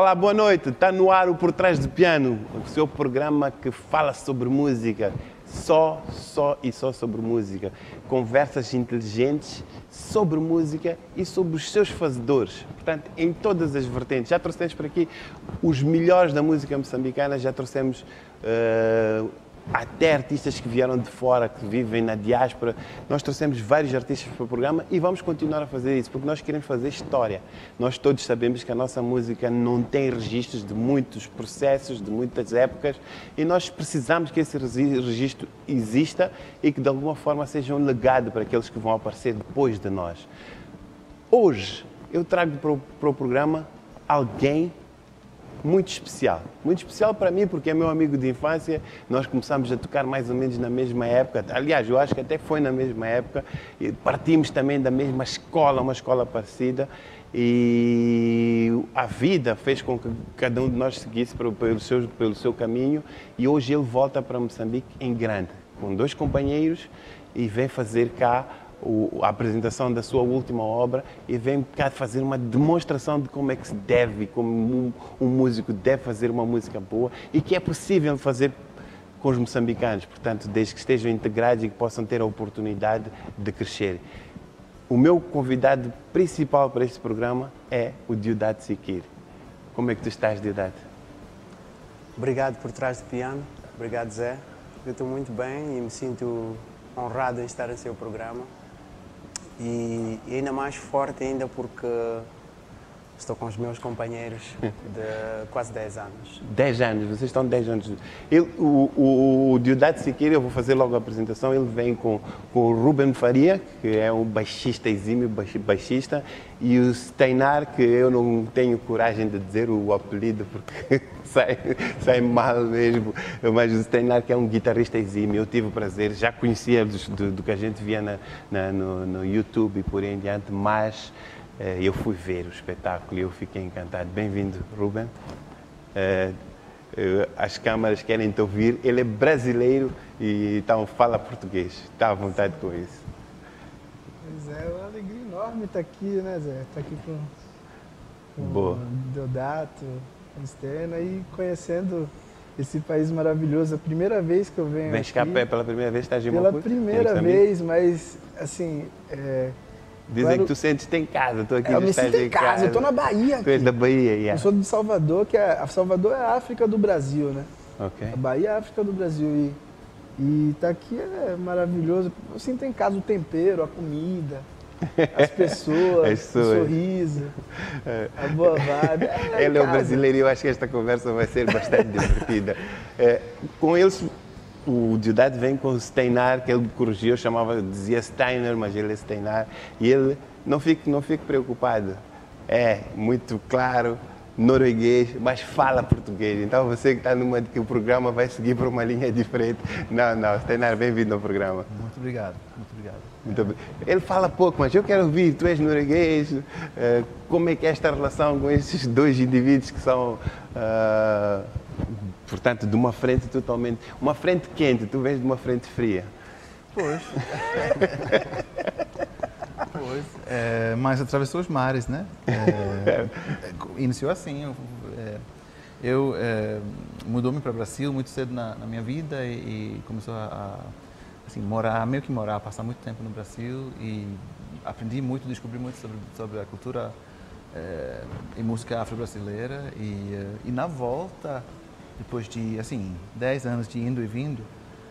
Olá, boa noite. Está no ar o Por Trás do Piano, o seu programa que fala sobre música. Só sobre música. Conversas inteligentes sobre música e sobre os seus fazedores. Portanto, em todas as vertentes. Já trouxemos por aqui os melhores da música moçambicana, já trouxemos até artistas que vieram de fora, que vivem na diáspora. Nós trouxemos vários artistas para o programa e vamos continuar a fazer isso, porque nós queremos fazer história. Nós todos sabemos que a nossa música não tem registros de muitos processos, de muitas épocas, e nós precisamos que esse registro exista e que de alguma forma seja um legado para aqueles que vão aparecer depois de nós. Hoje eu trago para o programa alguém muito especial para mim, porque é meu amigo de infância. Nós começámos a tocar mais ou menos na mesma época, aliás, eu acho que até foi na mesma época, e partimos também da mesma escola, uma escola parecida, e a vida fez com que cada um de nós seguisse pelo seu caminho, e hoje ele volta para Moçambique em grande, com 2 companheiros, e vem fazer cá a apresentação da sua última obra e vem cá fazer uma demonstração de como é que se deve, como um músico deve fazer uma música boa e que é possível fazer com os moçambicanos, portanto, desde que estejam integrados e que possam ter a oportunidade de crescer. O meu convidado principal para este programa é o Deodato Sikiri. Como é que tu estás, Deodato? Obrigado por trás do piano. Obrigado, Zé. Eu estou muito bem e me sinto honrado em estar no seu programa. E ainda mais forte ainda porque estou com os meus companheiros de quase 10 anos. 10 anos, vocês estão 10 anos. O Deodato Sikiri, eu vou fazer logo a apresentação, ele vem com o Ruben Faria, que é um baixista exímio, baixista, e o Steinar, que eu não tenho coragem de dizer o apelido porque sai mal mesmo, mas o Steinar, que é um guitarrista exímio, eu tive o prazer, já conhecia do que a gente via no YouTube e por aí em diante, mas eu fui ver o espetáculo e eu fiquei encantado. Bem-vindo, Ruben. As câmaras querem te ouvir. Ele é brasileiro e então fala português. Está à vontade com isso. Pois é, uma alegria enorme estar aqui, né, Zé? Estar aqui com Boa. o Deodato, com o Stena e conhecendo esse país maravilhoso. A primeira vez que eu venho Vem cá pela primeira vez, estás em Pela Maputo? primeira vez, mas assim... Dizem claro, que tu sentes-te em casa, estou aqui eu no me sinto estágio em casa, eu estou na Bahia. Tu és da Bahia, yeah. Eu sou de Salvador, Salvador é a África do Brasil, né? Ok. A Bahia é a África do Brasil e tá aqui é maravilhoso. Eu sinto em casa o tempero, a comida, as pessoas, o sorriso, a boa vibe. Ele é um brasileiro e eu acho que esta conversa vai ser bastante divertida. Com eles, o Deodato vem com o Steinar, que ele me corrigiu, dizia Steiner, mas ele é Steinar, e ele, não fique preocupado, é muito claro, norueguês, mas fala português, então você que está numa que o programa vai seguir por uma linha diferente. Não, Steinar, bem-vindo ao programa. Muito obrigado, muito obrigado. Muito bem. Ele fala pouco, mas eu quero ouvir, tu és norueguês, como é que é esta relação com esses 2 indivíduos que são... portanto, de uma frente totalmente... Uma frente quente, tu vens de uma frente fria. Pois. Mas atravessou os mares, né? Iniciou assim. Mudou-me para o Brasil muito cedo na minha vida e começou a assim, passar muito tempo no Brasil e aprendi muito, descobri muito sobre a cultura e música afro-brasileira e na volta, depois de, assim, 10 anos de indo e vindo,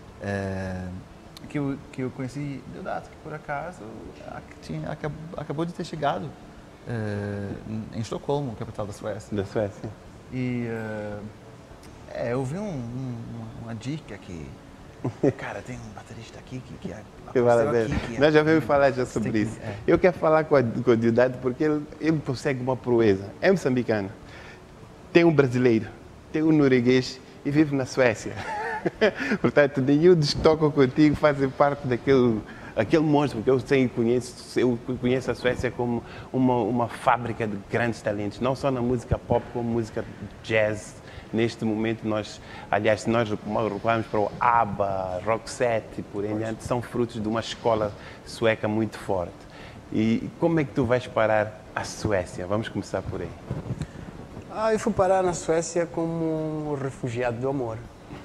que eu conheci Deodato, que por acaso acabou de ter chegado em Estocolmo, capital da Suécia. Da Suécia. E eu vi uma dica que, cara, tem um baterista aqui que Nós já vamos falar sobre isso. Eu quero falar com o Deodato porque ele consegue uma proeza. É moçambicano, tem um brasileiro, tem um norueguês e vive na Suécia. Portanto, nenhum dos que tocam contigo fazem parte daquele monstro, porque eu conheço a Suécia como uma fábrica de grandes talentos, não só na música pop, como música jazz. Neste momento, se nós recuarmos para o ABBA, Roxette e por aí adiante, são frutos de uma escola sueca muito forte. E como é que tu vais parar a Suécia? Vamos começar por aí. Eu fui parar na Suécia como refugiado do amor.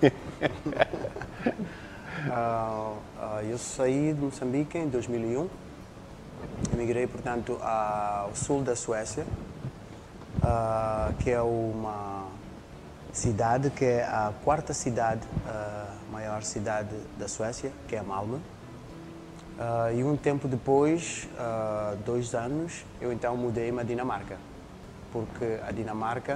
Eu saí de Moçambique em 2001. Emigrei, portanto, ao sul da Suécia, que é uma cidade que é a quarta cidade, maior cidade da Suécia, que é Malmö. E um tempo depois, 2 anos, eu então mudei-me à Dinamarca, porque a Dinamarca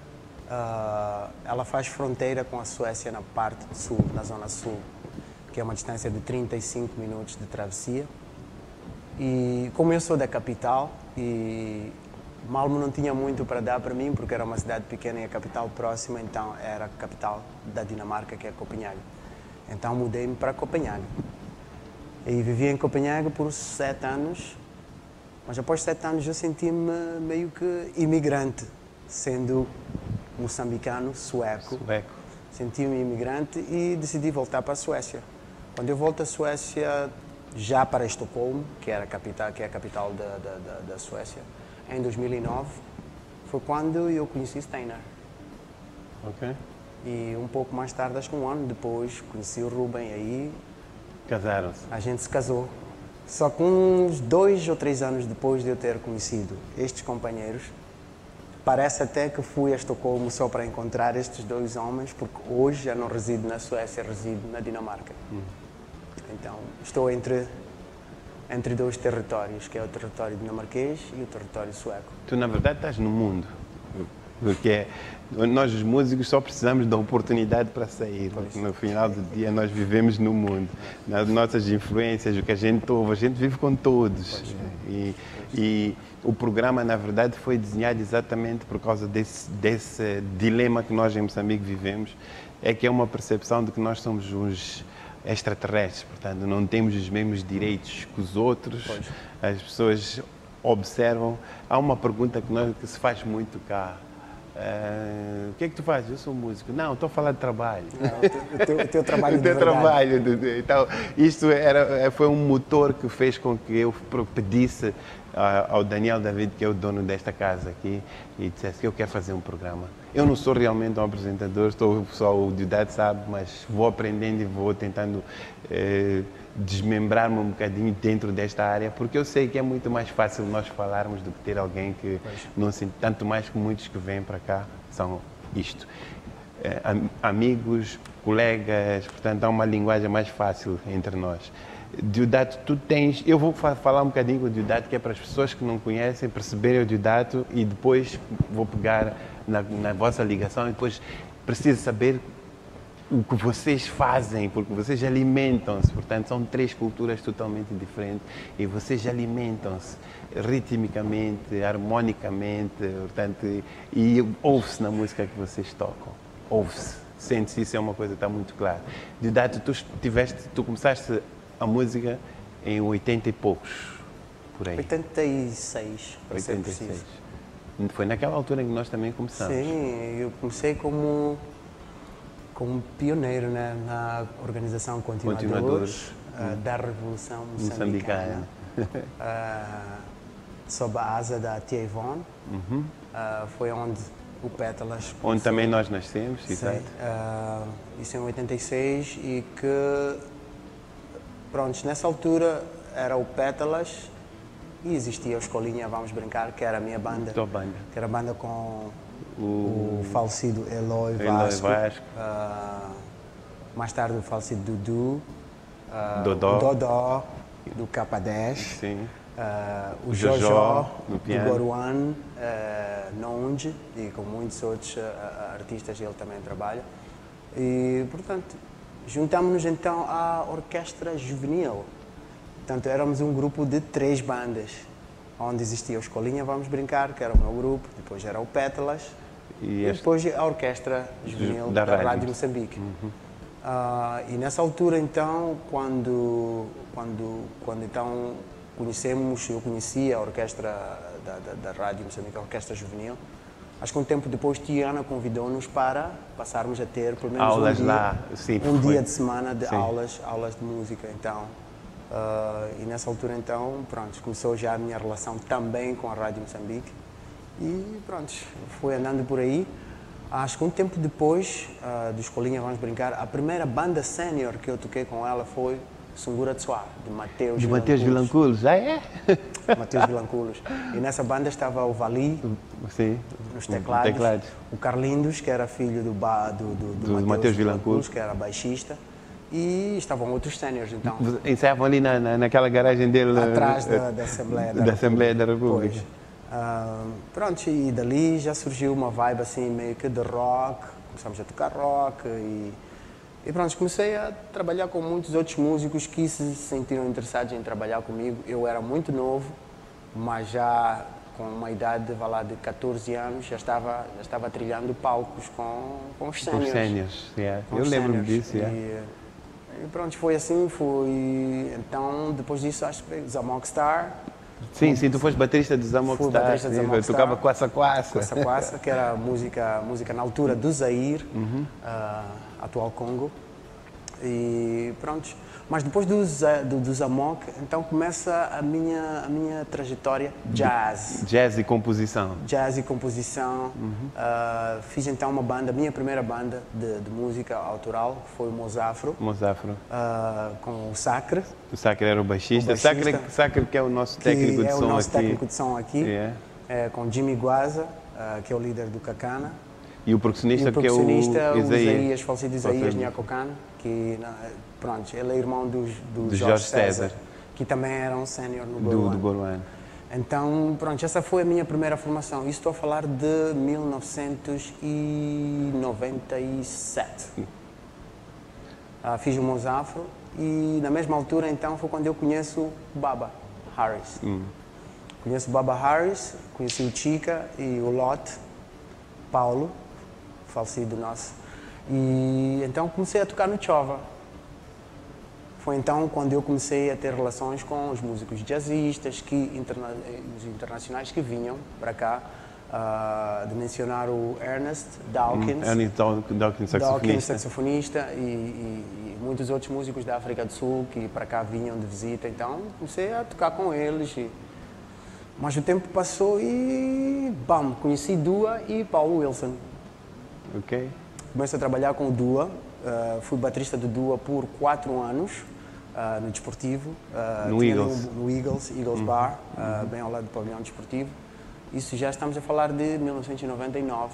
ela faz fronteira com a Suécia na parte sul, na zona sul, que é uma distância de 35 minutos de travessia. E como eu sou da capital, e Malmö não tinha muito para dar para mim, porque era uma cidade pequena e a capital próxima, então era a capital da Dinamarca, que é Copenhague. Então mudei-me para Copenhague. E vivi em Copenhague por 7 anos, mas após 7 anos eu senti-me meio que imigrante, sendo moçambicano, sueco. Senti-me imigrante e decidi voltar para a Suécia. Quando eu volto à Suécia, já para Estocolmo, que é a capital da Suécia, em 2009, foi quando eu conheci Steinar. Ok. E um pouco mais tarde, acho que 1 ano depois, conheci o Ruben, aí casaram-se. A gente se casou. Só que uns 2 ou 3 anos depois de eu ter conhecido estes companheiros, parece até que fui a Estocolmo só para encontrar estes 2 homens, porque hoje já não resido na Suécia, resido na Dinamarca. Então, estou entre 2 territórios, que é o território dinamarquês e o território sueco. Tu, na verdade, estás no mundo. Porque nós, os músicos, só precisamos da oportunidade para sair. Porque no final do dia, nós vivemos no mundo. Nas nossas influências, o que a gente ouve, a gente vive com todos. E o programa, na verdade, foi desenhado exatamente por causa desse dilema que nós em Moçambique vivemos. É que é uma percepção de que nós somos uns extraterrestres, portanto, não temos os mesmos direitos que os outros. As pessoas observam. Há uma pergunta que se faz muito cá. O que é que tu fazes? Eu sou músico. Não, estou a falar de trabalho. Não, o teu trabalho o teu trabalho. Então, isto foi um motor que fez com que eu pedisse ao Daniel David, que é o dono desta casa aqui, e dissesse que eu quero fazer um programa. Eu não sou realmente um apresentador, só o Diodate sabe, mas vou aprendendo e vou tentando desmembrar-me um bocadinho dentro desta área, porque eu sei que é muito mais fácil nós falarmos do que ter alguém que não sente, tanto mais que muitos que vêm para cá são isto. Amigos, colegas, portanto há uma linguagem mais fácil entre nós. Diodato, tu tens... Eu vou falar um bocadinho com o Diodato, que é para as pessoas que não conhecem, perceberem o Diodato, e depois vou pegar na vossa ligação e depois preciso saber o que vocês fazem, porque vocês alimentam-se, portanto são 3 culturas totalmente diferentes e vocês alimentam-se ritmicamente, harmonicamente, portanto, e ouve-se na música que vocês tocam, ouve-se, sente-se, isso é uma coisa que está muito clara. Diodato, tu começaste a música em 80 e poucos, por aí. 86, para ser preciso. Foi naquela altura em que nós também começamos. Sim, eu comecei como pioneiro, né, na organização Continuadores da Revolução Moçambicana. Sob a asa da Tia Ivone. Foi onde o Pétalas começou. Onde também nós nascemos, exato. Isso em 86 e que, pronto, nessa altura era o Pétalas e existia a Escolinha Vamos Brincar, que era a minha banda. Tua banda. Que era a banda com o falecido Eloy Vasco. Mais tarde o falecido Dudu. Dodó, do K10. Sim. O Jojó, do Goruan, Nonde, e com muitos outros artistas ele também trabalha. E, portanto, juntámos-nos então à Orquestra Juvenil. Portanto, éramos um grupo de 3 bandas, onde existia a Escolinha Vamos Brincar, que era o meu grupo, depois era o Pétalas, e depois a Orquestra Juvenil da Rádio Moçambique. E nessa altura, então, quando então eu conheci a orquestra da Rádio Moçambique, a Orquestra Juvenil. Acho que um tempo depois, Tiana convidou-nos para passarmos a ter pelo menos aulas um dia de semana de aulas de música. Então, e nessa altura, então, pronto, começou já a minha relação também com a Rádio Moçambique. E pronto, fui andando por aí. Acho que um tempo depois do Escolinha Vamos Brincar, a primeira banda sénior que eu toquei com ela foi Sungura Tsuá, de Mateus Vilanculos. Já é? Mateus Vilanculos. E nessa banda estava o Vali, sim, nos teclados, o Carlindos, que era filho do Mateus Vilanculos, que era baixista, e estavam outros séniores, então. Ensaiavam ali naquela garagem dele? Atrás da Assembleia da República. Pois. Pronto, e dali já surgiu uma vibe assim meio que de rock, começamos a tocar rock e pronto, comecei a trabalhar com muitos outros músicos que se sentiram interessados em trabalhar comigo. Eu era muito novo, mas já com uma idade de 14 anos já estava trilhando palcos com os séniores. Com os séniores, yeah. Eu lembro-me disso. Yeah. E pronto, foi assim, então depois disso acho que Zamok Star. Sim, tu foste baterista de Zamok Star, eu tocava Quassa Quassa, que era música na altura do Zaire, atual Congo. E pronto, mas depois do Zamok, então começa a minha trajetória jazz. Jazz e composição. Jazz e composição. Fiz então uma banda, minha primeira banda de música autoral, foi o Mozafro. Com o Sacre. O Sacre era o baixista. Sacre que é o nosso técnico de som aqui. É o nosso técnico de som aqui. Yeah. Com Jimmy Guaza, que é o líder do Kakana. E o percussionista que é o Isaías, falecido Isaías Nhakokan, que pronto, ele é irmão do Jorge César, que também era um sénior no Boruano. Então, pronto, essa foi a minha primeira formação. Isso estou a falar de 1997. Fiz o Mozafro e na mesma altura, então, foi quando eu conheço o Baba Harris. Conheço o Baba Harris, conheci o Chica e o Lot, Paulo, falecido nosso. E então comecei a tocar no Chova. Foi então quando eu comecei a ter relações com os músicos jazzistas, os internacionais que vinham para cá, de mencionar o Ernest Dawkins, saxofonista e muitos outros músicos da África do Sul que para cá vinham de visita. Então comecei a tocar com eles. Mas o tempo passou e conheci Dua e Paulo Wilson. Ok. Comecei a trabalhar com o Dua, fui baterista do Dua por 4 anos no desportivo. No Eagles. No Eagles Bar, bem ao lado do pavilhão desportivo. Isso já estamos a falar de 1999,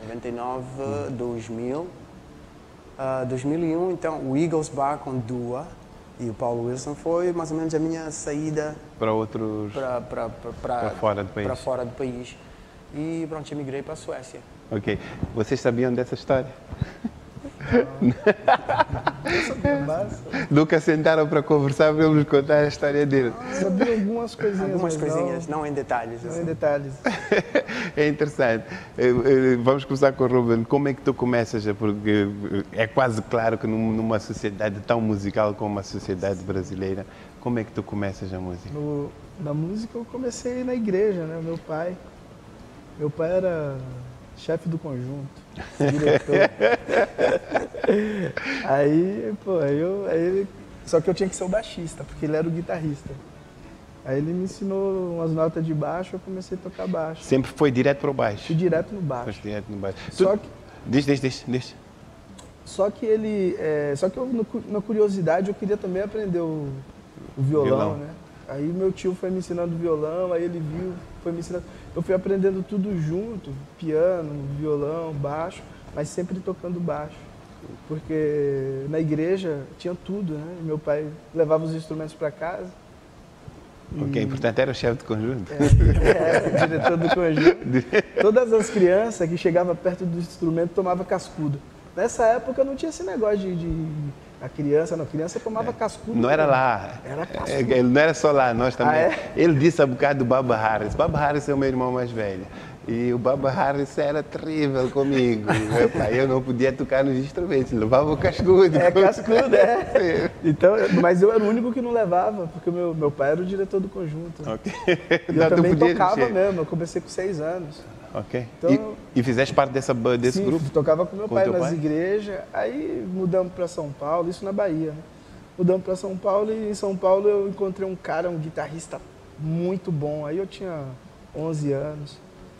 2000, 2001. Então o Eagles Bar com Dua e o Paulo Wilson foi mais ou menos a minha saída para fora do país. Para fora do país. E pronto, emigrei para a Suécia. Ok. Vocês sabiam dessa história? Nunca sentaram para conversar para nos contar a história dele. Sabia algumas coisinhas. Algumas coisinhas, não em detalhes. Não em detalhes. É interessante. Vamos começar com o Ruben. Como é que tu começas? Porque é quase claro que numa sociedade tão musical como a sociedade brasileira, como é que tu começas a música? Na música eu comecei na igreja, né? Meu pai era chefe do conjunto, diretor. Só que eu tinha que ser o baixista, porque ele era o guitarrista. Aí ele me ensinou umas notas de baixo, eu comecei a tocar baixo. Sempre foi direto para o baixo? Fui direto no baixo. Foi direto no baixo. Só que... Deixa. Só que na curiosidade, eu queria também aprender o violão, né? Aí meu tio foi me ensinando violão, aí ele viu, foi me ensinando. Eu fui aprendendo tudo junto, piano, violão, baixo, mas sempre tocando baixo. Porque na igreja tinha tudo, né? Meu pai levava os instrumentos para casa. Ok, portanto era o chefe do conjunto. Era o diretor do conjunto. Todas as crianças que chegavam perto do instrumento tomavam cascudo. Nessa época não tinha esse negócio a criança tomava cascudo. Não era lá. Era cascudo. Não era só lá, nós também. Ele disse a bocado do Baba Harris. Baba Harris é o meu irmão mais velho. E o Baba Harris era terrível comigo. Eu não podia tocar nos instrumentos, levava o cascudo. Cascudo, é. Então, mas eu era o único que não levava, porque meu pai era o diretor do conjunto. Ok. E eu também tocava mesmo, eu comecei com 6 anos. Ok. Então, e fizeste parte desse grupo? Tocava com meu pai nas igrejas, aí mudamos para São Paulo, isso na Bahia, né? Mudamos para São Paulo e em São Paulo eu encontrei um guitarrista muito bom, aí eu tinha 11 anos.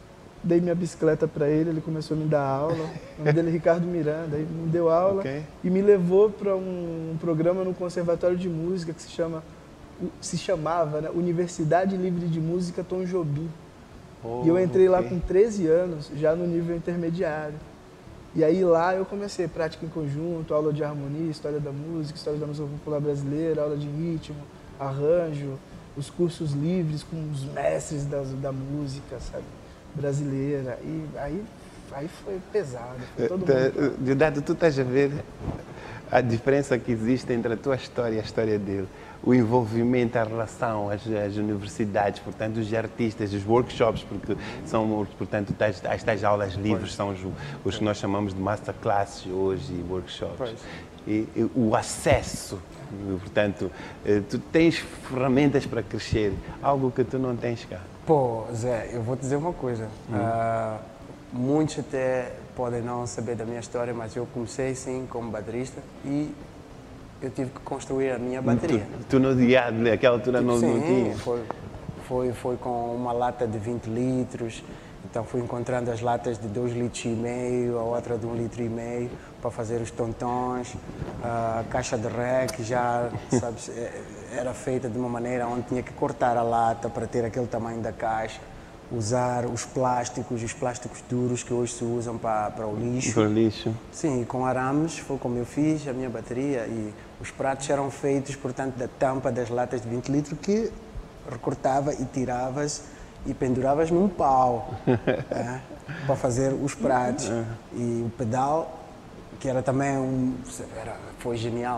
dei minha bicicleta para ele começou a me dar aula. O nome dele é Ricardo Miranda, aí me deu aula e me levou para um programa no Conservatório de Música que se chamava, né, Universidade Livre de Música Tom Jobim. E eu entrei lá com 13 anos, já no nível intermediário. E aí lá eu comecei prática em conjunto, aula de harmonia, história da música popular brasileira, aula de ritmo, arranjo, os cursos livres com os mestres da música, sabe, brasileira. E aí foi pesado, foi todo mundo. Didato, tu estás a ver a diferença que existe entre a tua história e a história dele. O envolvimento, a relação, as universidades, portanto, os artistas, os workshops, porque são, portanto, as tais aulas livres são os que nós chamamos de masterclasses hoje e workshops. E o acesso, portanto, tu tens ferramentas para crescer, algo que tu não tens cá. Pô, Zé, eu vou te dizer uma coisa. Muitos até podem não saber da minha história, mas eu comecei sim como baterista e eu tive que construir a minha bateria. Tu não tinha, naquela altura não tinha? Foi com uma lata de 20 litros, então fui encontrando as latas de 2,5 litros, a outra de 1,5 litros, para fazer os tontões, a caixa de rec já, sabes, era feita de uma maneira onde tinha que cortar a lata para ter aquele tamanho da caixa. Usar os plásticos duros que hoje se usam para o lixo. Para o lixo. Sim, com arames, foi como eu fiz a minha bateria e os pratos eram feitos, portanto, da tampa das latas de 20 litros que recortava e tiravas e penduravas num pau para fazer os pratos. E o pedal, que era também foi genial.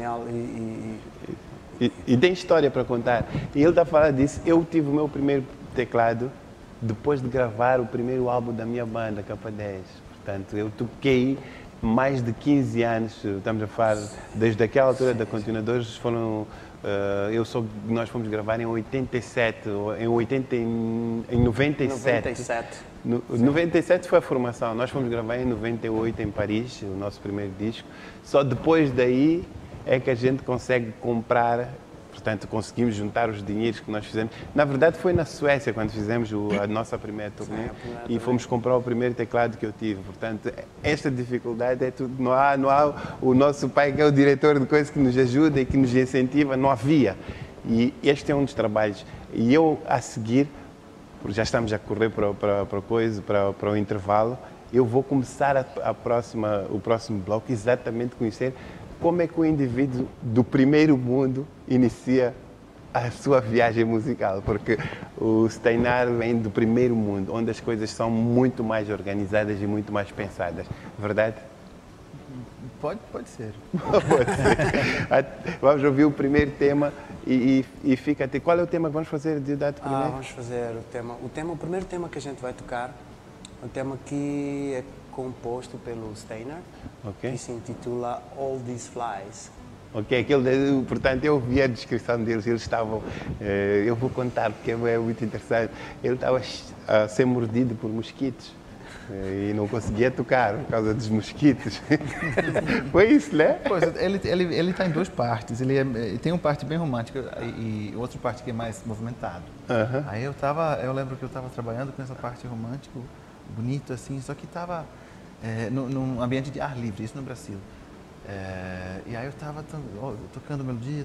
E tem história para contar. E ele está a falar disso. Eu tive o meu primeiro teclado depois de gravar o primeiro álbum da minha banda, K10. Portanto, eu toquei mais de 15 anos, estamos a falar, desde aquela altura da Continuadores, nós fomos gravar em 87, em 97. 97 foi a formação, nós fomos gravar em 98 em Paris, o nosso primeiro disco. Só depois daí é que a gente consegue comprar. Portanto, conseguimos juntar os dinheiros que nós fizemos. Na verdade, foi na Suécia, quando fizemos a nossa primeira turnê, e fomos comprar o primeiro teclado que eu tive. Portanto, esta dificuldade é tudo. Não há o nosso pai, que é o diretor de coisas, que nos ajuda e que nos incentiva, não havia. E este é um dos trabalhos. E eu, a seguir, porque já estamos a correr para o intervalo, eu vou começar o próximo bloco exatamente conhecer como é que o indivíduo do primeiro mundo inicia a sua viagem musical, porque o Steinar vem do primeiro mundo, onde as coisas são muito mais organizadas e muito mais pensadas. Verdade? Pode ser. Pode ser. Vamos ouvir o primeiro tema e fica até. Qual é o tema que vamos fazer de idade primeiro? Vamos fazer o primeiro tema que a gente vai tocar, um tema que é composto pelo Steinar, que se intitula All These Flies. Portanto, eu vi a descrição deles, eles estavam, eu vou contar porque é muito interessante, ele estava a ser mordido por mosquitos e não conseguia tocar por causa dos mosquitos. Foi isso, né? Pois, ele está em duas partes, ele tem uma parte bem romântica e outra parte que é mais movimentada. Aí eu lembro que eu estava trabalhando com essa parte romântica, bonito assim, só que estava num ambiente de ar livre, isso no Brasil. E aí eu estava tocando melodia,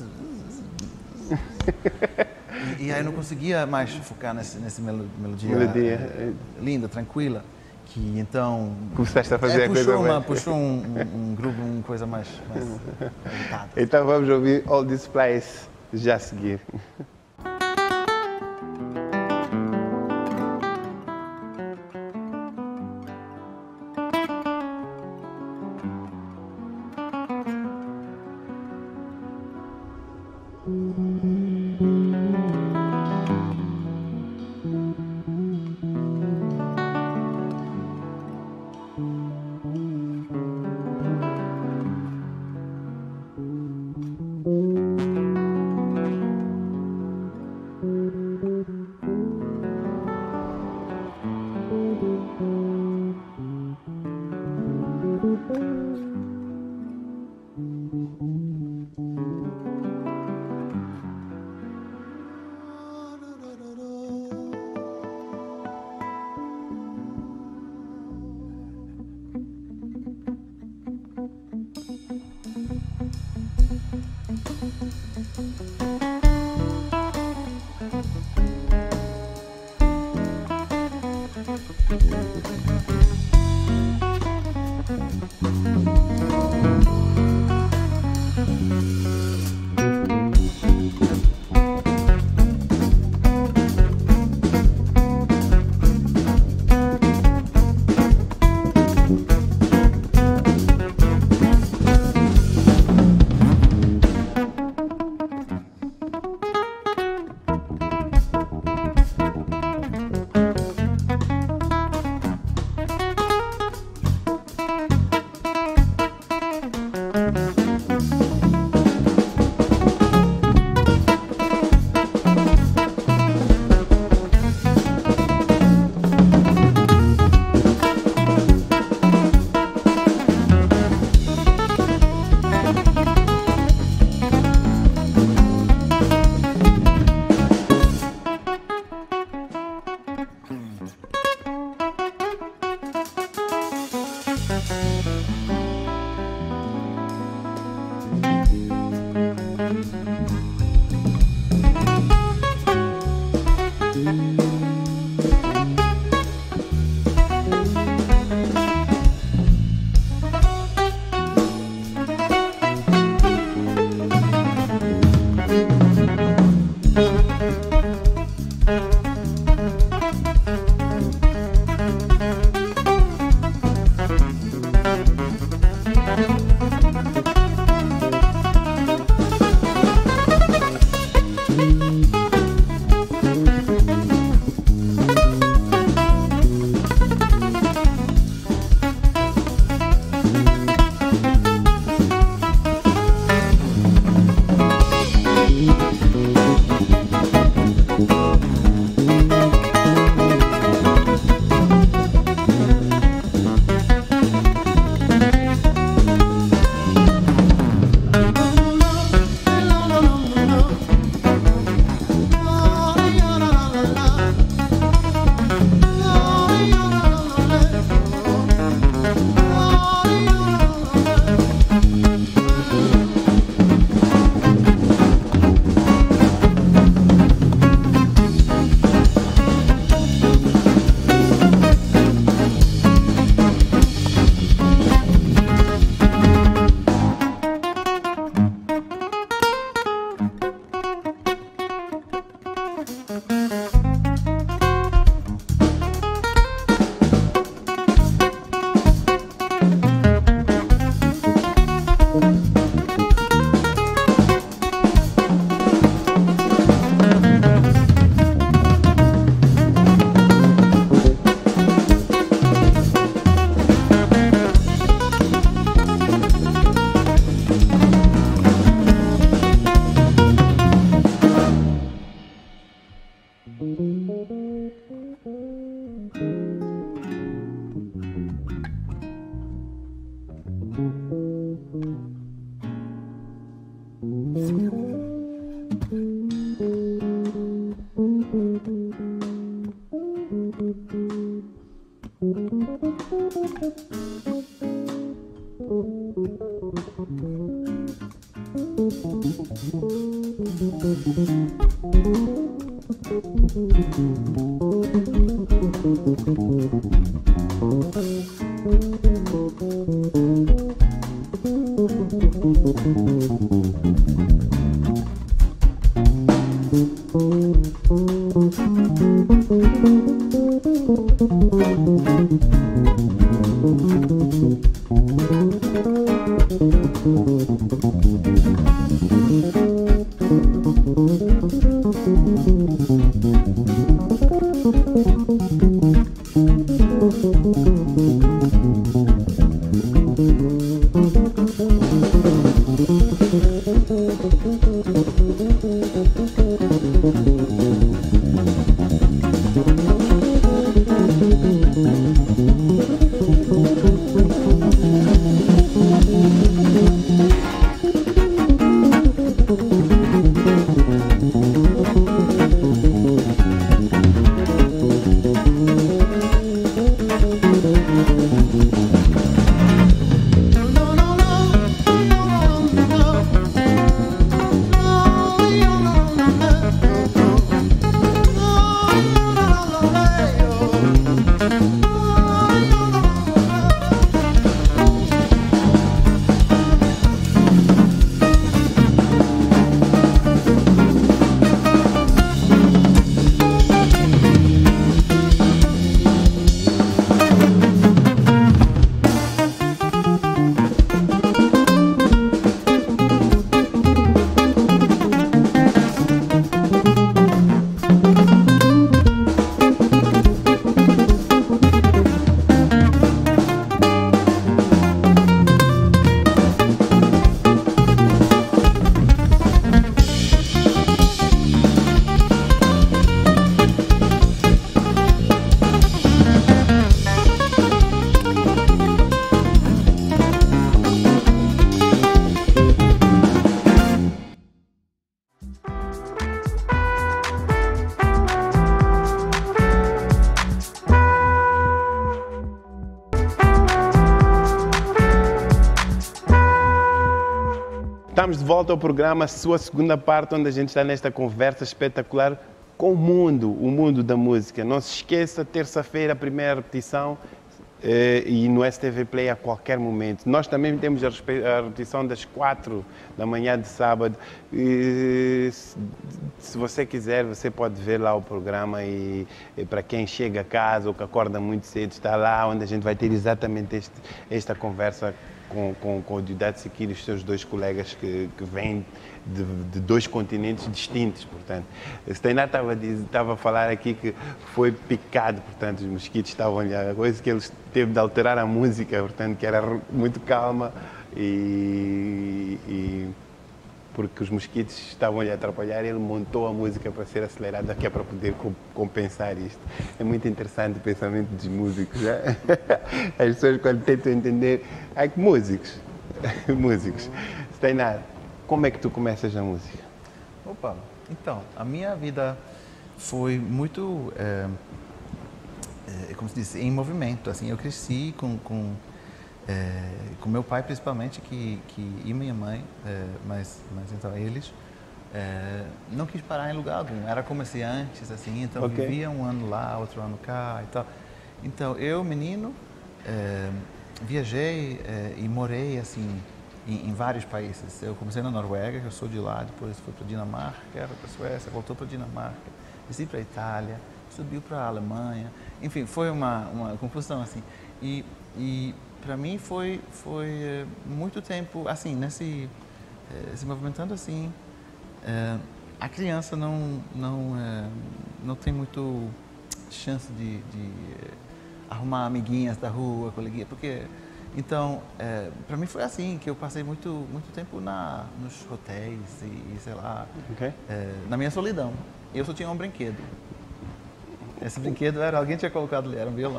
e aí eu não conseguia mais focar nessa melodia linda, tranquila, que então começaste a fazer a coisa puxou um groove, uma coisa mais orientada. Então vamos ouvir All These Flies já a seguir. Estamos de volta ao programa, sua segunda parte, onde a gente está nesta conversa espetacular com o mundo da música. Não se esqueça, terça-feira, a primeira repetição, e no STV Play a qualquer momento. Nós também temos a repetição das 4 da manhã de sábado. Se você quiser, você pode ver lá o programa e para quem chega a casa ou que acorda muito cedo, está lá onde a gente vai ter exatamente esta conversa com o Didace Sekiro e os seus dois colegas que vêm de dois continentes distintos, portanto. Steinar estava a falar aqui que foi picado, portanto, os mosquitos estavam ali, a coisa que eles teve de alterar a música, portanto, que era muito calma e porque os mosquitos estavam a atrapalhar, ele montou a música para ser acelerada, que é para poder compensar isto. É muito interessante o pensamento dos músicos, né? As pessoas quando tentam entender, que músicos, Steinar, como é que tu começas na música? Opa, então, a minha vida foi muito, como se diz, em movimento, assim, eu cresci com meu pai principalmente e minha mãe, mas então eles não quis parar em lugar algum, era comerciantes assim, então vivia um ano lá, outro ano cá e tal. Então eu, menino, viajei e morei assim em vários países. Eu comecei na Noruega, que eu sou de lá, depois fui para a Dinamarca, para a Suécia, voltou para a Dinamarca, desci para a Itália, subiu para a Alemanha, enfim, foi uma confusão assim. E para mim foi muito tempo assim se movimentando assim. A criança não tem muito chance de arrumar amiguinhas da rua, coleguinha, porque então para mim foi assim que eu passei muito tempo nos hotéis e sei lá, na minha solidão. Eu só tinha um brinquedo. Esse brinquedo alguém tinha colocado ali, era um violão.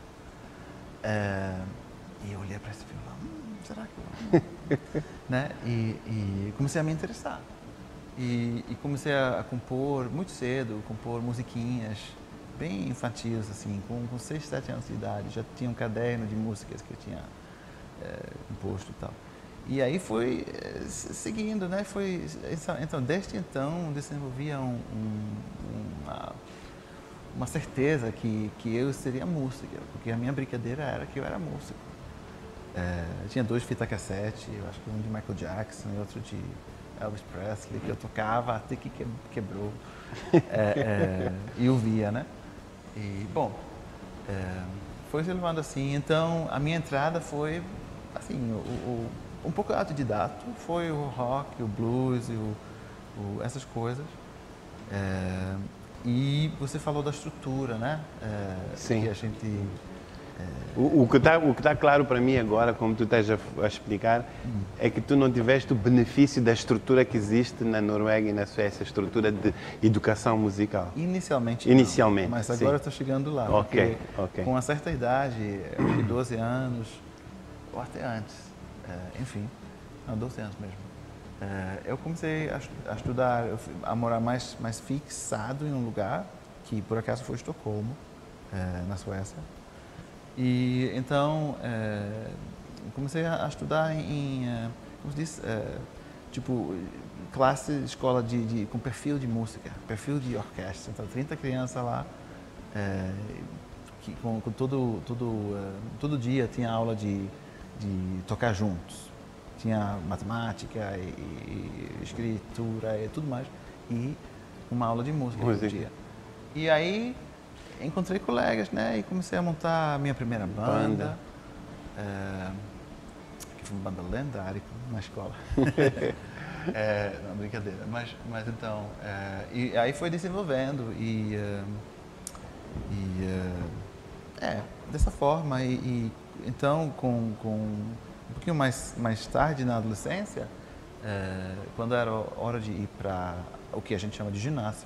E eu olhei para esse violão, será que eu né? E comecei a me interessar. E comecei a compor muito cedo, compor musiquinhas bem infantis, assim, com 6, 7 anos de idade. Já tinha um caderno de músicas que eu tinha composto e tal. E aí foi seguindo, né? Então, desde então, desenvolvia uma certeza que eu seria músico, porque a minha brincadeira era que eu era músico. Tinha 2 fitas cassete, eu acho que um de Michael Jackson e outro de Elvis Presley, que eu tocava até que quebrou e ouvia, né? E, bom, foi se levando assim. Então, a minha entrada foi, assim, um pouco autodidato, foi o rock, o blues, essas coisas. E você falou da estrutura, né? Sim. Que a gente... O que está claro para mim agora, como tu estás a explicar, é que tu não tiveste o benefício da estrutura que existe na Noruega e na Suécia, a estrutura de educação musical. Inicialmente não, mas agora estou chegando lá. Ok. Com uma certa idade, acho que 12 anos, ou até antes, enfim, não, 12 anos mesmo. Eu comecei a estudar, a morar mais fixado em um lugar, que por acaso foi Estocolmo, na Suécia. E então comecei a estudar como se diz, tipo escola com perfil de música, perfil de orquestra. Então 30 crianças lá, que com todo dia tinha aula de tocar juntos. Tinha matemática e escritura e tudo mais, e uma aula de música todo dia. E aí encontrei colegas, né, e comecei a montar a minha primeira banda, que foi uma banda lendária na escola. Não, brincadeira, mas então, e aí foi desenvolvendo dessa forma, então com um pouquinho mais tarde na adolescência, quando era hora de ir para o que a gente chama de ginásio,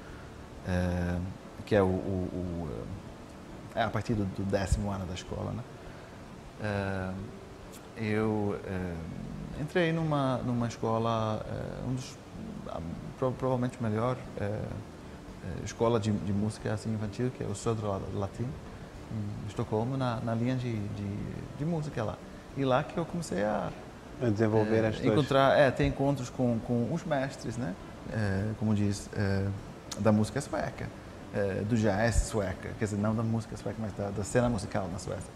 que é a partir do 10º ano da escola, né? Eu entrei numa escola, provavelmente melhor escola de música assim, infantil, que é o Södra Latin, em Estocolmo, na linha de música lá. E lá que eu comecei a A desenvolver as pessoas. Ter encontros com os mestres, né? Como diz, da música sueca, do jazz sueca, quer dizer, não da música sueca, mas da cena musical na Suécia.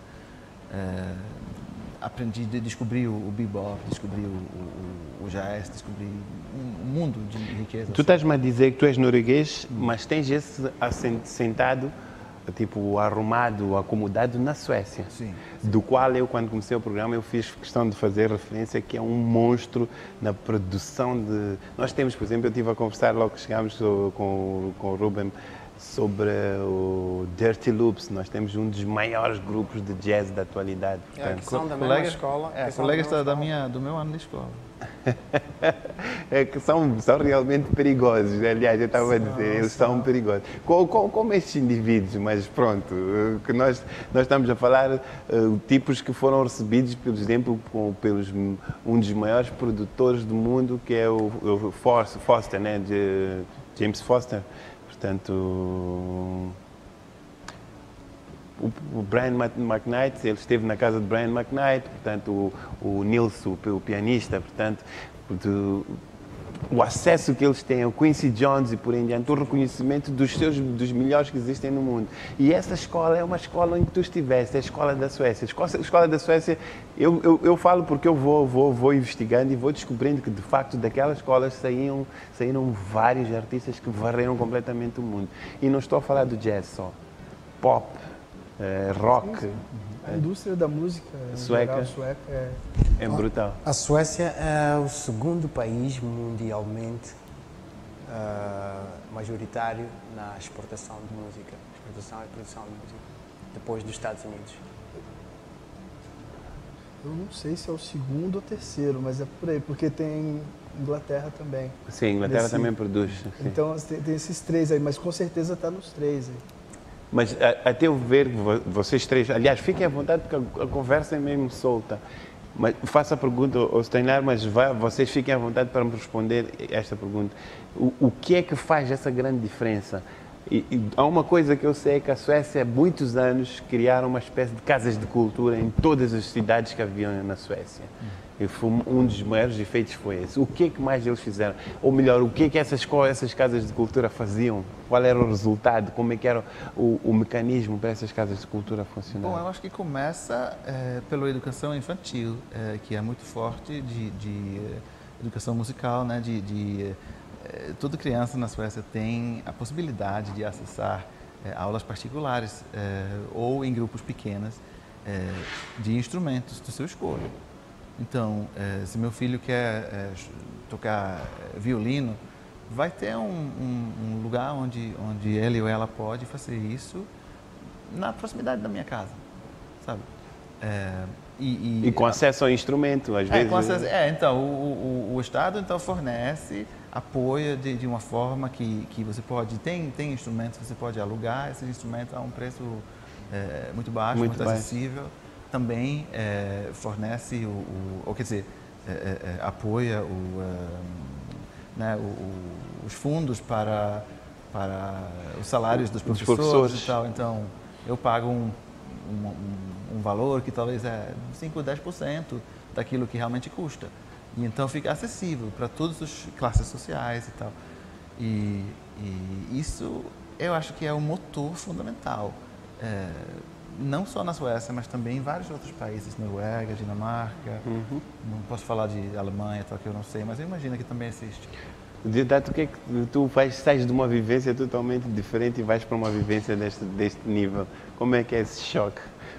Aprendi a descobrir o bebop, descobrir o jazz, descobrir um mundo de riqueza. Tu estás-me a dizer que tu és norueguês, mas tens esse sentado, tipo, arrumado, acomodado na Suécia. Sim. Do qual eu, quando comecei o programa, eu fiz questão de fazer referência que é um monstro na produção de... Nós temos, por exemplo, eu estive a conversar logo que chegámos com o Ruben sobre o Dirty Loops. Nós temos um dos maiores grupos de jazz da atualidade. Portanto, que são da mesma escola. Colegas do meu ano de escola. Que são realmente perigosos. Aliás, eu estava a dizer, eles são perigosos. Como estes indivíduos, mas pronto, que nós estamos a falar tipos que foram recebidos, por exemplo, pelos um dos maiores produtores do mundo, que é o Foster, né? James Foster. Portanto, o Brian McKnight, ele esteve na casa de Brian McKnight, portanto, o Nilson, o pianista, portanto, o acesso que eles têm ao Quincy Jones e por aí diante, o reconhecimento dos melhores que existem no mundo. E essa escola é uma escola em que tu estiveste, é a escola da Suécia. A escola da Suécia, eu falo porque eu vou investigando e vou descobrindo que, de facto, daquelas escolas saíram vários artistas que varreram completamente o mundo. E não estou a falar do jazz só. Pop, rock. Sim. A indústria da música sueca é brutal. A Suécia é o segundo país mundialmente majoritário na exportação de música, exportação e produção de música, depois dos Estados Unidos. Eu não sei se é o segundo ou terceiro, mas é por aí, porque tem Inglaterra também. Sim, Inglaterra também produz. Sim. Então tem esses três aí, mas com certeza está nos três aí. Mas até eu ver vocês três, aliás, fiquem à vontade porque a conversa é mesmo solta. Mas faço a pergunta ao Steinar, mas vocês fiquem à vontade para me responder esta pergunta. O que é que faz essa grande diferença? E há uma coisa que eu sei, é que a Suécia, há muitos anos, criaram uma espécie de casas de cultura em todas as cidades que haviam na Suécia. E foi um dos maiores efeitos foi esse. O que é que mais eles fizeram? Ou melhor, o que é que essas casas de cultura faziam? Qual era o resultado? Como é que era o mecanismo para essas casas de cultura funcionarem? Bom, eu acho que começa pela educação infantil, que é muito forte de educação musical, né? Toda criança na Suécia tem a possibilidade de acessar aulas particulares ou em grupos pequenos de instrumentos do seu escolha. Então, se meu filho quer tocar violino, vai ter um lugar onde ele ou ela pode fazer isso na proximidade da minha casa, sabe? E com acesso ao instrumento, às vezes. Então, o Estado então fornece, apoia de uma forma que você pode... Tem instrumentos, você pode alugar esses instrumentos a um preço muito baixo, muito acessível. Também fornece, apoia os fundos para os salários dos professores e tal. Então, eu pago um valor que talvez é 5 ou 10% daquilo que realmente custa. E então fica acessível para todas as classes sociais e tal. E isso eu acho que é o motor fundamental. Não só na Suécia, mas também em vários outros países, Noruega, Dinamarca, não posso falar de Alemanha, tal, que eu não sei, mas eu imagino que também existe. O que é que tu sais de uma vivência totalmente diferente e vais para uma vivência deste nível? Como é que é esse choque?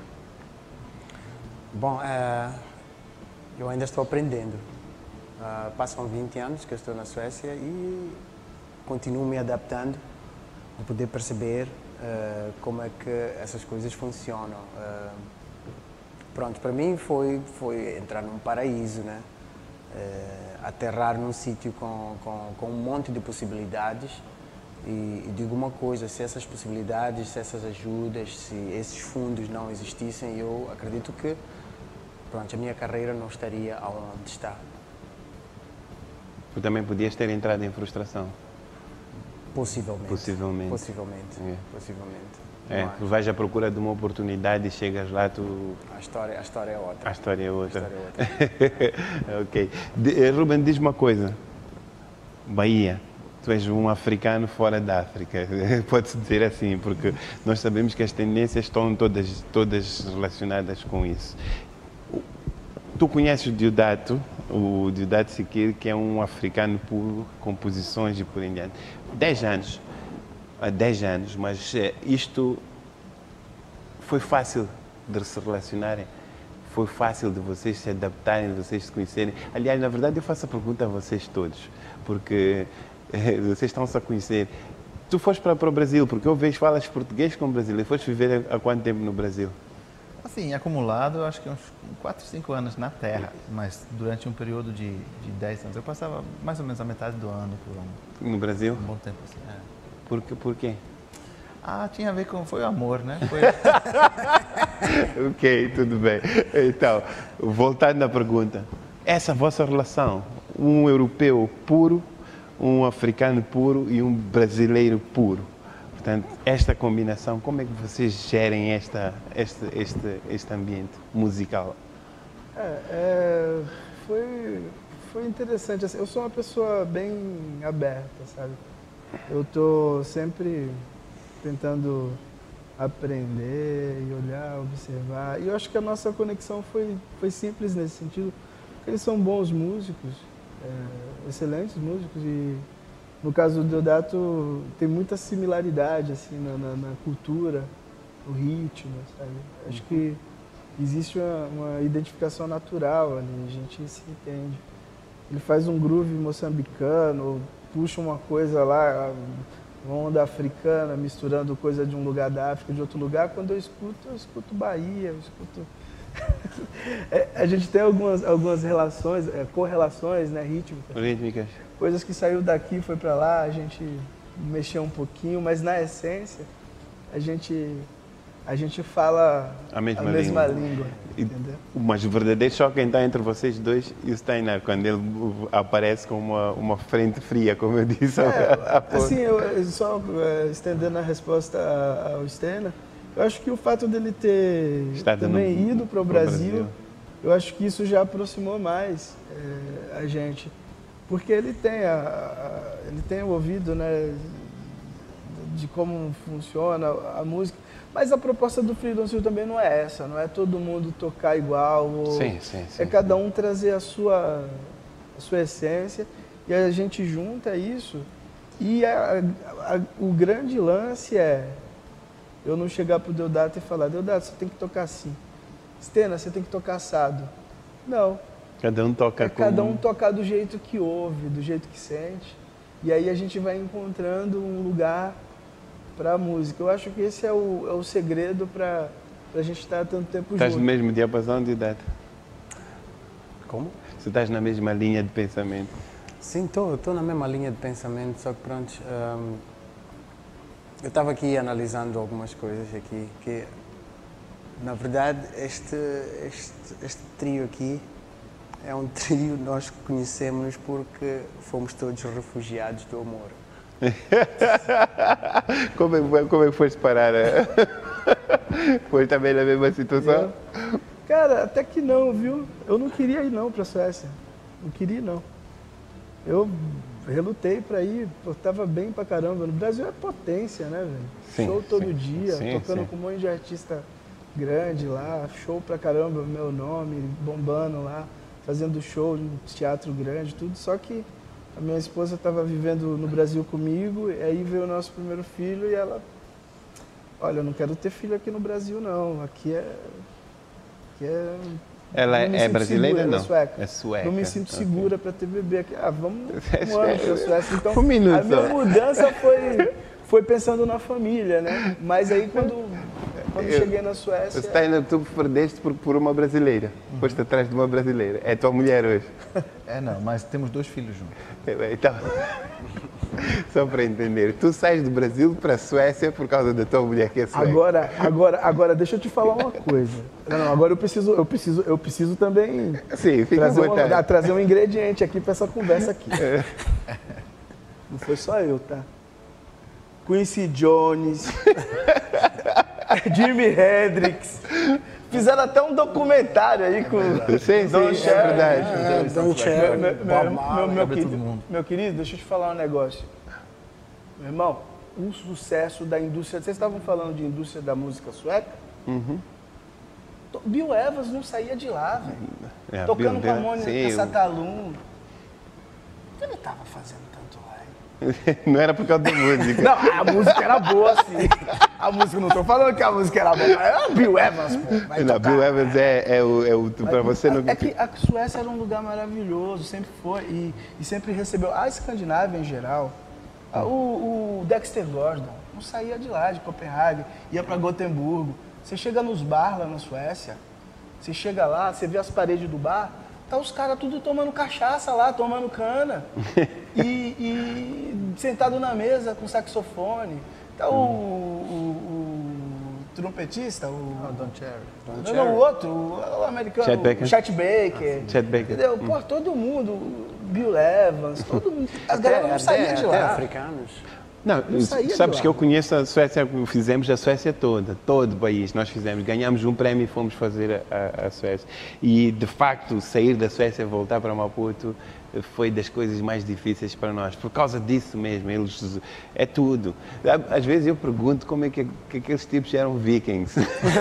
Bom, eu ainda estou aprendendo. Passam 20 anos que eu estou na Suécia e continuo me adaptando a poder perceber como é que essas coisas funcionam. Pronto, para mim foi entrar num paraíso, né? Aterrar num sítio com um monte de possibilidades e digo uma coisa, se essas possibilidades, se essas ajudas, se esses fundos não existissem, eu acredito que a minha carreira não estaria onde está. Tu também podias ter entrado em frustração. Possivelmente. Possivelmente. Possivelmente. É. Possivelmente. Tu vais à procura de uma oportunidade e chegas lá, A história é outra. A história é outra. A história é outra. Ok. Ruben, diz uma coisa. Bahia, tu és um africano fora da África, pode-se dizer assim, porque nós sabemos que as tendências estão todas relacionadas com isso. Tu conheces o Deodato Sikiri, que é um africano puro, composições e por em diante. 10 anos. Há 10 anos, mas isto foi fácil de se relacionarem, foi fácil de vocês se adaptarem, de vocês se conhecerem. Aliás, na verdade, eu faço a pergunta a vocês todos, porque vocês estão-se a conhecer. Tu foste para o Brasil, porque eu vejo falas português com brasileiro. Foste viver há quanto tempo no Brasil? Assim, acumulado, eu acho que uns 4, 5 anos na Terra, mas durante um período de 10 anos. Eu passava mais ou menos a metade do ano por no Brasil? Um bom tempo, assim. Por quê? Tinha a ver com... Foi o amor, né? Foi... Ok, tudo bem. Então, voltando à pergunta. Essa vossa relação, um europeu puro, um africano puro e um brasileiro puro. Portanto, esta combinação, como é que vocês gerem este ambiente musical? Foi interessante. Eu sou uma pessoa bem aberta, sabe? Eu estou sempre tentando aprender e olhar, observar. E eu acho que a nossa conexão foi simples nesse sentido. Eles são bons músicos, excelentes músicos, e no caso do Deodato tem muita similaridade assim, na cultura, no ritmo, sabe? Acho que existe uma identificação natural ali, a gente se entende. Ele faz um groove moçambicano, puxa uma coisa lá, uma onda africana, misturando coisa de um lugar da África, de outro lugar. Quando eu escuto Bahia, eu escuto... A gente tem algumas relações, correlações, né, rítmicas. Coisas que saiu daqui, foi para lá, a gente mexeu um pouquinho, mas na essência a gente fala a mesma língua. Entendeu? Mas o verdadeiro choque então entre vocês dois e o Steiner, quando ele aparece com uma frente fria, como eu disse. Assim, só estendendo a resposta ao Steiner, eu acho que o fato dele ter também ido para o Brasil, eu acho que isso já aproximou mais a gente. Porque ele tem o ouvido, né, de como funciona a música. Mas a proposta do Freedom Seal também não é essa, não é todo mundo tocar igual. Sim. Cada um trazer a sua essência e a gente junta isso. E o grande lance é eu não chegar pro Deodato e falar: Deodato, você tem que tocar assim. Stena, você tem que tocar assado. Não. Cada um toca cada um tocar do jeito que ouve, do jeito que sente. E aí a gente vai encontrando um lugar para a música. Eu acho que esse é o segredo para a gente estar tanto tempo junto. Estás no mesmo diapasão de idade? Como? Você estás na mesma linha de pensamento? Sim, estou na mesma linha de pensamento, só que pronto, eu estava aqui analisando algumas coisas aqui, que na verdade este trio aqui é um trio, nós conhecemos porque fomos todos refugiados do amor. Como é que foste parar? Foi também na mesma situação? Cara, até que não, viu? Eu não queria ir não para a Suécia. Não queria ir não. Eu relutei para ir, eu tava bem pra caramba. No Brasil é potência, né, velho? Show todo dia, tocando com um monte de artista grande lá, show pra caramba, meu nome, bombando lá, fazendo show no teatro grande, tudo. Só que a minha esposa estava vivendo no Brasil comigo, e aí veio o nosso primeiro filho e ela... Olha, eu não quero ter filho aqui no Brasil, não. Aqui é ela é brasileira, segura, não? Sueca. É sueca. Não me sinto segura para ter bebê aqui. Vamos um ano para a Suécia. Então, a minha mudança foi pensando na família, né? Mas aí quando cheguei na Suécia... Tu perdeste por uma brasileira. Foste atrás de uma brasileira. É tua mulher hoje. Não, mas temos 2 filhos juntos. Então, só para entender, tu sais do Brasil para a Suécia por causa da tua mulher que é sueca. Agora deixa eu te falar uma coisa. Não, agora eu preciso também trazer um ingrediente aqui para essa conversa aqui. Não foi só eu, tá? Quincy Jones, Jimi Hendrix. Fizeram até um documentário aí com sim, Don Cherry. É verdade. Don Cherry, meu querido, deixa eu te falar um negócio. Meu irmão, o sucesso da indústria... Vocês estavam falando de indústria da música sueca? Uhum. Bill Evans não saía de lá, velho. Tocando com a Mônica Satalum. O que ele estava fazendo tanto lá? Não era por causa da música. Não, a música era boa, sim. A música, não tô falando que a música era boa, mas era o Bill Evans, pô. Não, Bill Evans é o pra você não... É que a Suécia era um lugar maravilhoso, sempre foi, e sempre recebeu, a Escandinávia em geral, o Dexter Gordon não saía de lá, de Copenhague, ia pra Gotemburgo. Você chega nos bar lá na Suécia, você chega lá, você vê as paredes do bar, tá os caras tudo tomando cachaça lá, tomando cana, e sentado na mesa com saxofone. Tá o trompetista, Don Cherry. Não, o outro, o americano, o Chet Baker. Entendeu? Pô, todo mundo, Bill Evans, todo mundo, as galera não saía de lá. Até africanos. Não, sabes que eu conheço a Suécia, fizemos a Suécia toda, todo o país, nós fizemos, ganhamos um prémio e fomos fazer a Suécia. E, de facto, sair da Suécia e voltar para Maputo foi das coisas mais difíceis para nós, por causa disso mesmo, eles, é tudo. Às vezes eu pergunto como é que aqueles tipos eram vikings.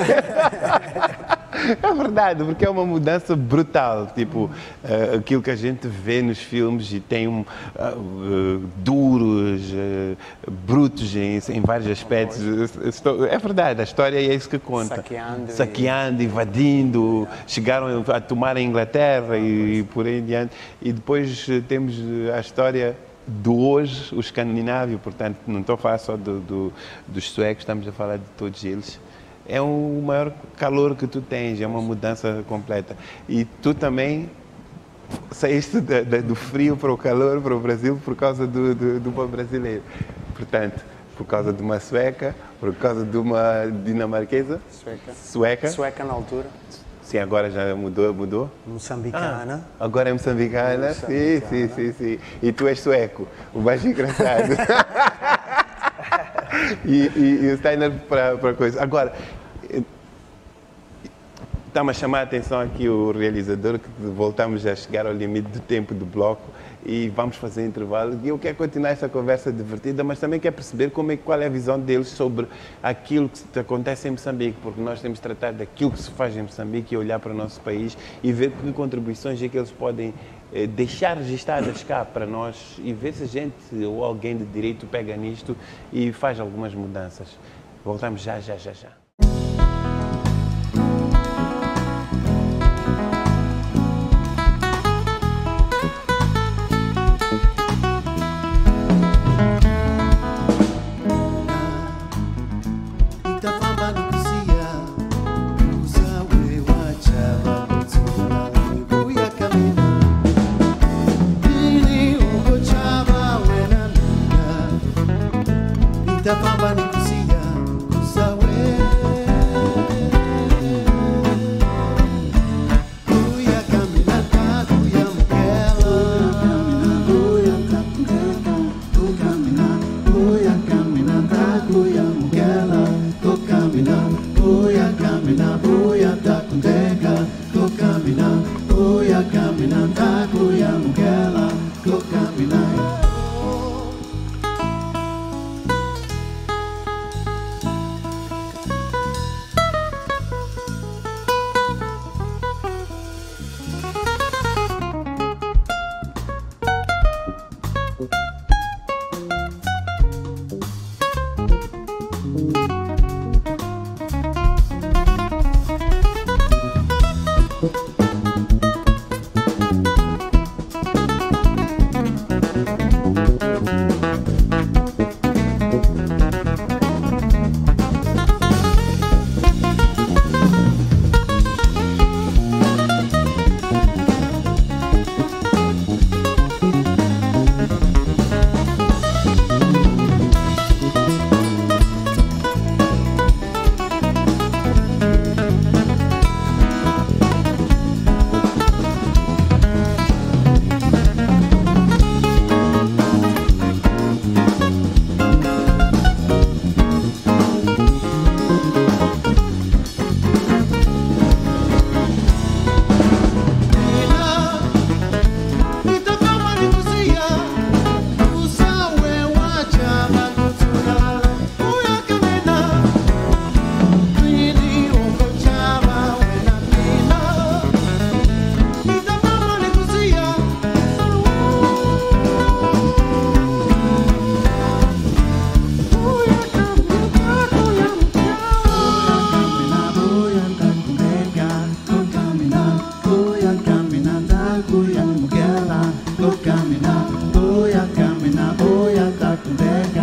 É verdade, porque é uma mudança brutal, tipo, aquilo que a gente vê nos filmes e tem duros, brutos em vários aspectos. É verdade, a história é isso que conta. Saqueando, invadindo, chegaram a tomar a Inglaterra e por aí adiante. E depois temos a história do hoje, o escandinávio, portanto, não estou a falar só dos suecos, estamos a falar de todos eles. É o maior calor que tu tens, é uma mudança completa. E tu também saíste do frio para o calor, para o Brasil, por causa do povo brasileiro. Portanto, por causa de uma sueca, por causa de uma dinamarquesa. Sueca na altura. Sim, agora já mudou. Moçambicana. Agora é moçambicana. Sim. E tu és sueco, o mais engraçado. E o Steiner para coisa. Agora, está-me a chamar a atenção aqui o realizador, que voltamos a chegar ao limite do tempo do bloco e vamos fazer intervalo. E eu quero continuar essa conversa divertida, mas também quero perceber qual é a visão deles sobre aquilo que acontece em Moçambique, porque nós temos de tratar daquilo que se faz em Moçambique e olhar para o nosso país e ver que contribuições é que eles podem deixar registradas cá para nós e ver se a gente ou alguém de direito pega nisto e faz algumas mudanças. Voltamos já.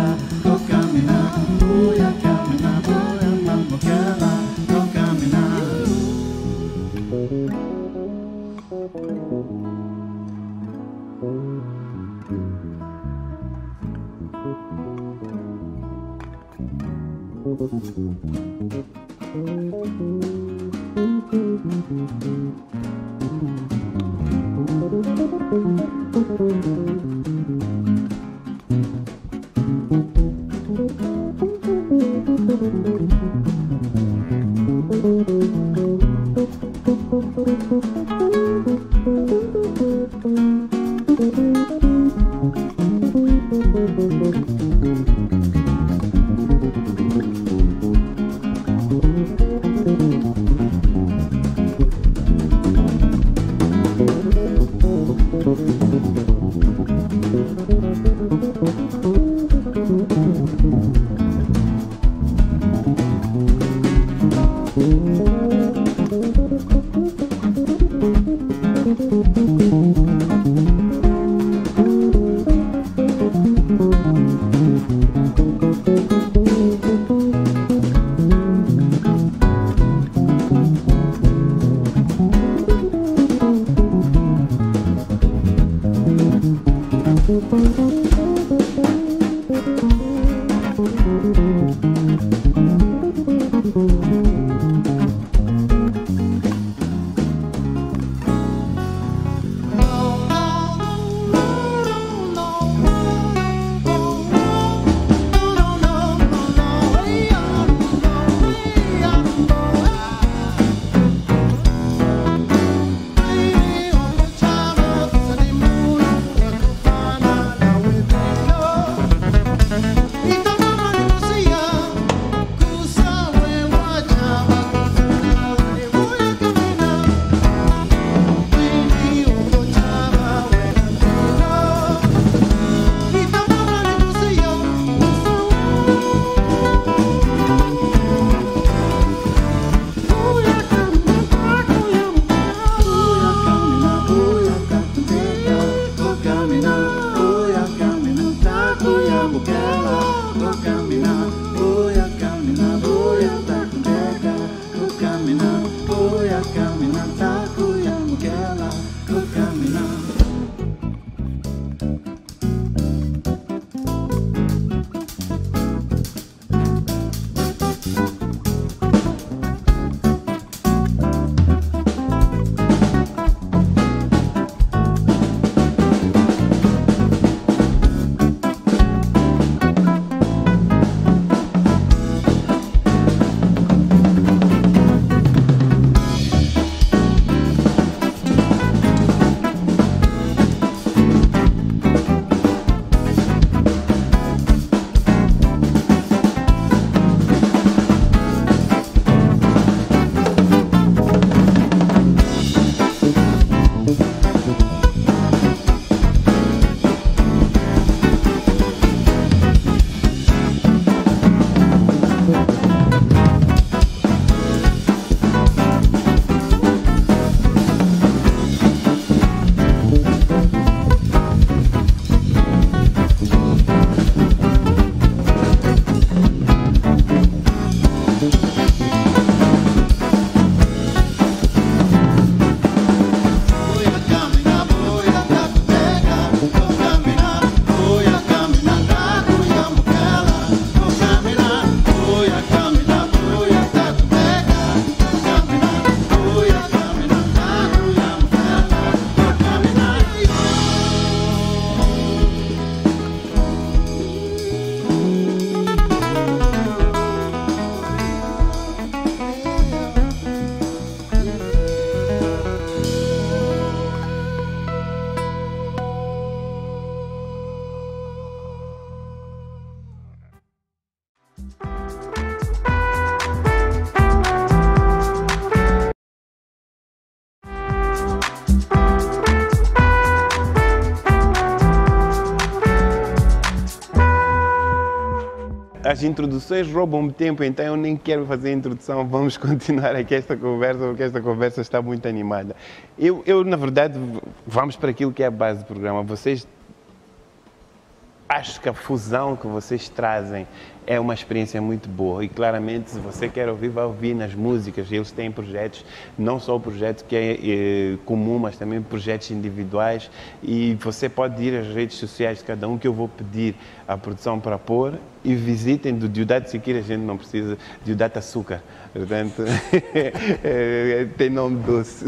As introduções roubam-me tempo, então eu nem quero fazer a introdução. Vamos continuar aqui esta conversa, porque esta conversa está muito animada. Na verdade, vamos para aquilo que é a base do programa. Vocês acho que a fusão que vocês trazem é uma experiência muito boa e claramente se você quer ouvir, vai ouvir nas músicas. Eles têm projetos, não só o projeto que é comum, mas também projetos individuais e você pode ir às redes sociais de cada um que eu vou pedir a produção para pôr e visitem do Diodato Siqueira, a gente não precisa, Diodato Açúcar, portanto, tem nome doce.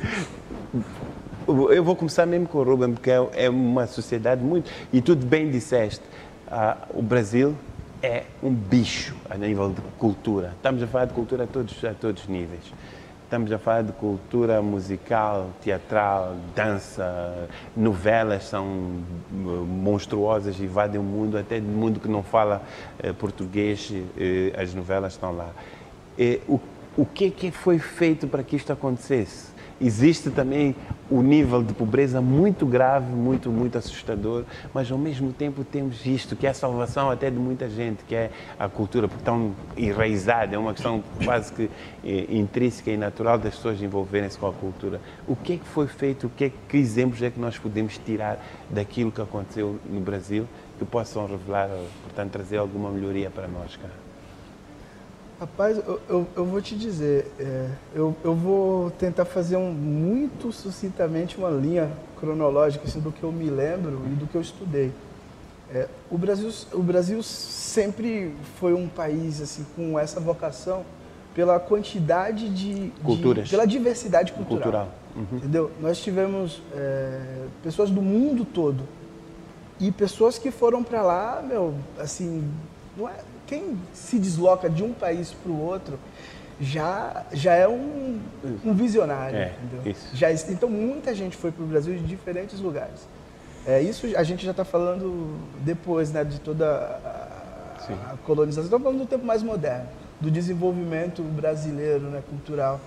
Eu vou começar mesmo com o Ruben, porque é uma sociedade muito... E tudo bem disseste, o Brasil é um bicho a nível de cultura. Estamos a falar de cultura a todos os níveis. Estamos a falar de cultura musical, teatral, dança, novelas são monstruosas e invadem o mundo, até do mundo que não fala português, as novelas estão lá. O que foi feito para que isto acontecesse? Existe também o nível de pobreza muito grave, muito assustador, mas ao mesmo tempo temos isto, que é a salvação até de muita gente, que é a cultura, porque tão enraizada, é uma questão quase que intrínseca e natural das pessoas envolverem-se com a cultura. O que é que foi feito, que exemplos é que nós podemos tirar daquilo que aconteceu no Brasil, que possam revelar, portanto, trazer alguma melhoria para nós, cara? Rapaz, eu vou te dizer, eu vou tentar fazer muito sucintamente uma linha cronológica assim, do que eu me lembro e do que eu estudei. O Brasil sempre foi um país assim, com essa vocação pela quantidade pela diversidade cultural. Uhum. Entendeu? Nós tivemos pessoas do mundo todo e pessoas que foram para lá, assim, não é... Quem se desloca de um país para o outro já é um visionário, entendeu? Isso. Então, muita gente foi para o Brasil de diferentes lugares. Isso a gente já está falando depois, né, de toda a colonização. Estamos falando do tempo mais moderno, do desenvolvimento brasileiro, né, cultural.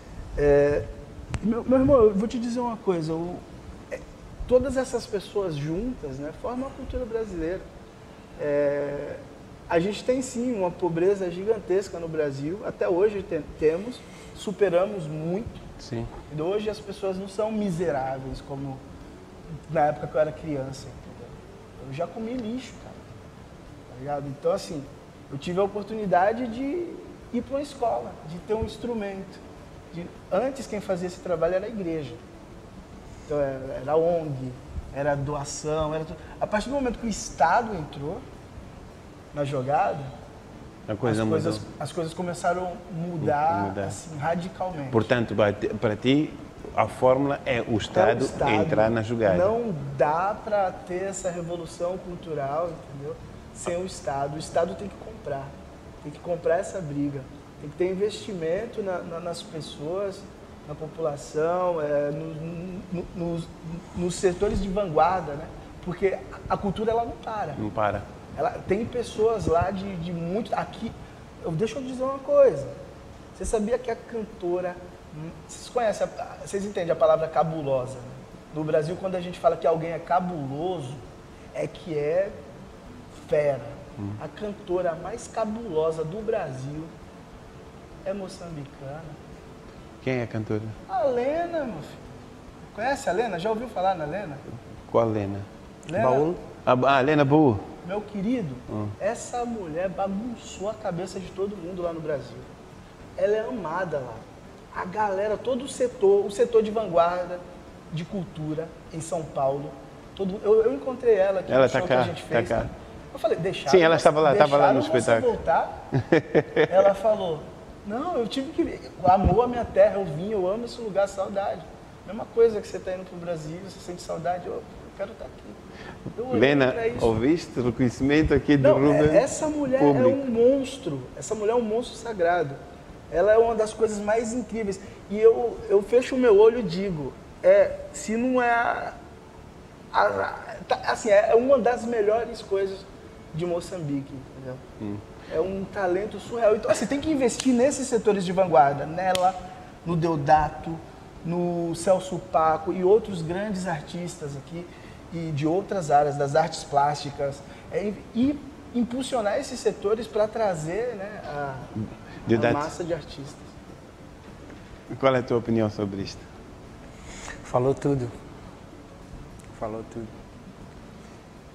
Meu irmão, eu vou te dizer uma coisa. Todas essas pessoas juntas, né, formam a cultura brasileira. A gente tem sim uma pobreza gigantesca no Brasil, até hoje temos, superamos muito. Sim. E hoje as pessoas não são miseráveis como na época que eu era criança, entendeu? Eu já comi lixo, cara, tá ligado? Então assim, eu tive a oportunidade de ir para uma escola, de ter um instrumento. Antes quem fazia esse trabalho era a igreja. Então era ONG, era doação, era tudo. A partir do momento que o Estado entrou na jogada, as coisas começaram a mudar. Assim, radicalmente. Portanto, para ti, a fórmula é o Estado entrar na jogada. Não dá para ter essa revolução cultural, entendeu? Sem o Estado. O Estado tem que comprar essa briga. Tem que ter investimento nas pessoas, na população, nos setores de vanguarda, né? Porque a cultura ela não para. Não para. Tem pessoas lá de muito... Aqui, deixa eu dizer uma coisa. Você sabia que a cantora... Vocês entendem a palavra cabulosa? Né? No Brasil, quando a gente fala que alguém é cabuloso, é que é fera. A cantora mais cabulosa do Brasil é moçambicana. Quem é a cantora? A Lena, meu filho. Conhece a Lena? Já ouviu falar na Lena? Qual Lena? Baú? Lena Baú. Meu querido, essa mulher bagunçou a cabeça de todo mundo lá no Brasil. Ela é amada lá. A galera, todo o setor de vanguarda, de cultura em São Paulo. Eu encontrei ela aqui no show que a gente fez. Tá cá. Eu falei, Sim, ela estava lá no espetáculo. Voltar? Ela falou, não, eu tive que... Amou a minha terra, eu amo esse lugar, saudade. Mesma coisa que você está indo para o Brasil, você sente saudade, eu quero estar aqui. Lena, ouviste o reconhecimento aqui do Ruben? Essa mulher público. É um monstro. Essa mulher é um monstro sagrado. Ela é uma das coisas mais incríveis. E eu fecho o meu olho e digo, se não é... assim, é uma das melhores coisas de Moçambique, entendeu? É um talento surreal. Então, você tem que investir nesses setores de vanguarda, nela, no Deodato, no Celso Paco e outros grandes artistas aqui, e de outras áreas, das artes plásticas, e impulsionar esses setores para trazer, né, a massa de artistas. Qual é a tua opinião sobre isto? Falou tudo.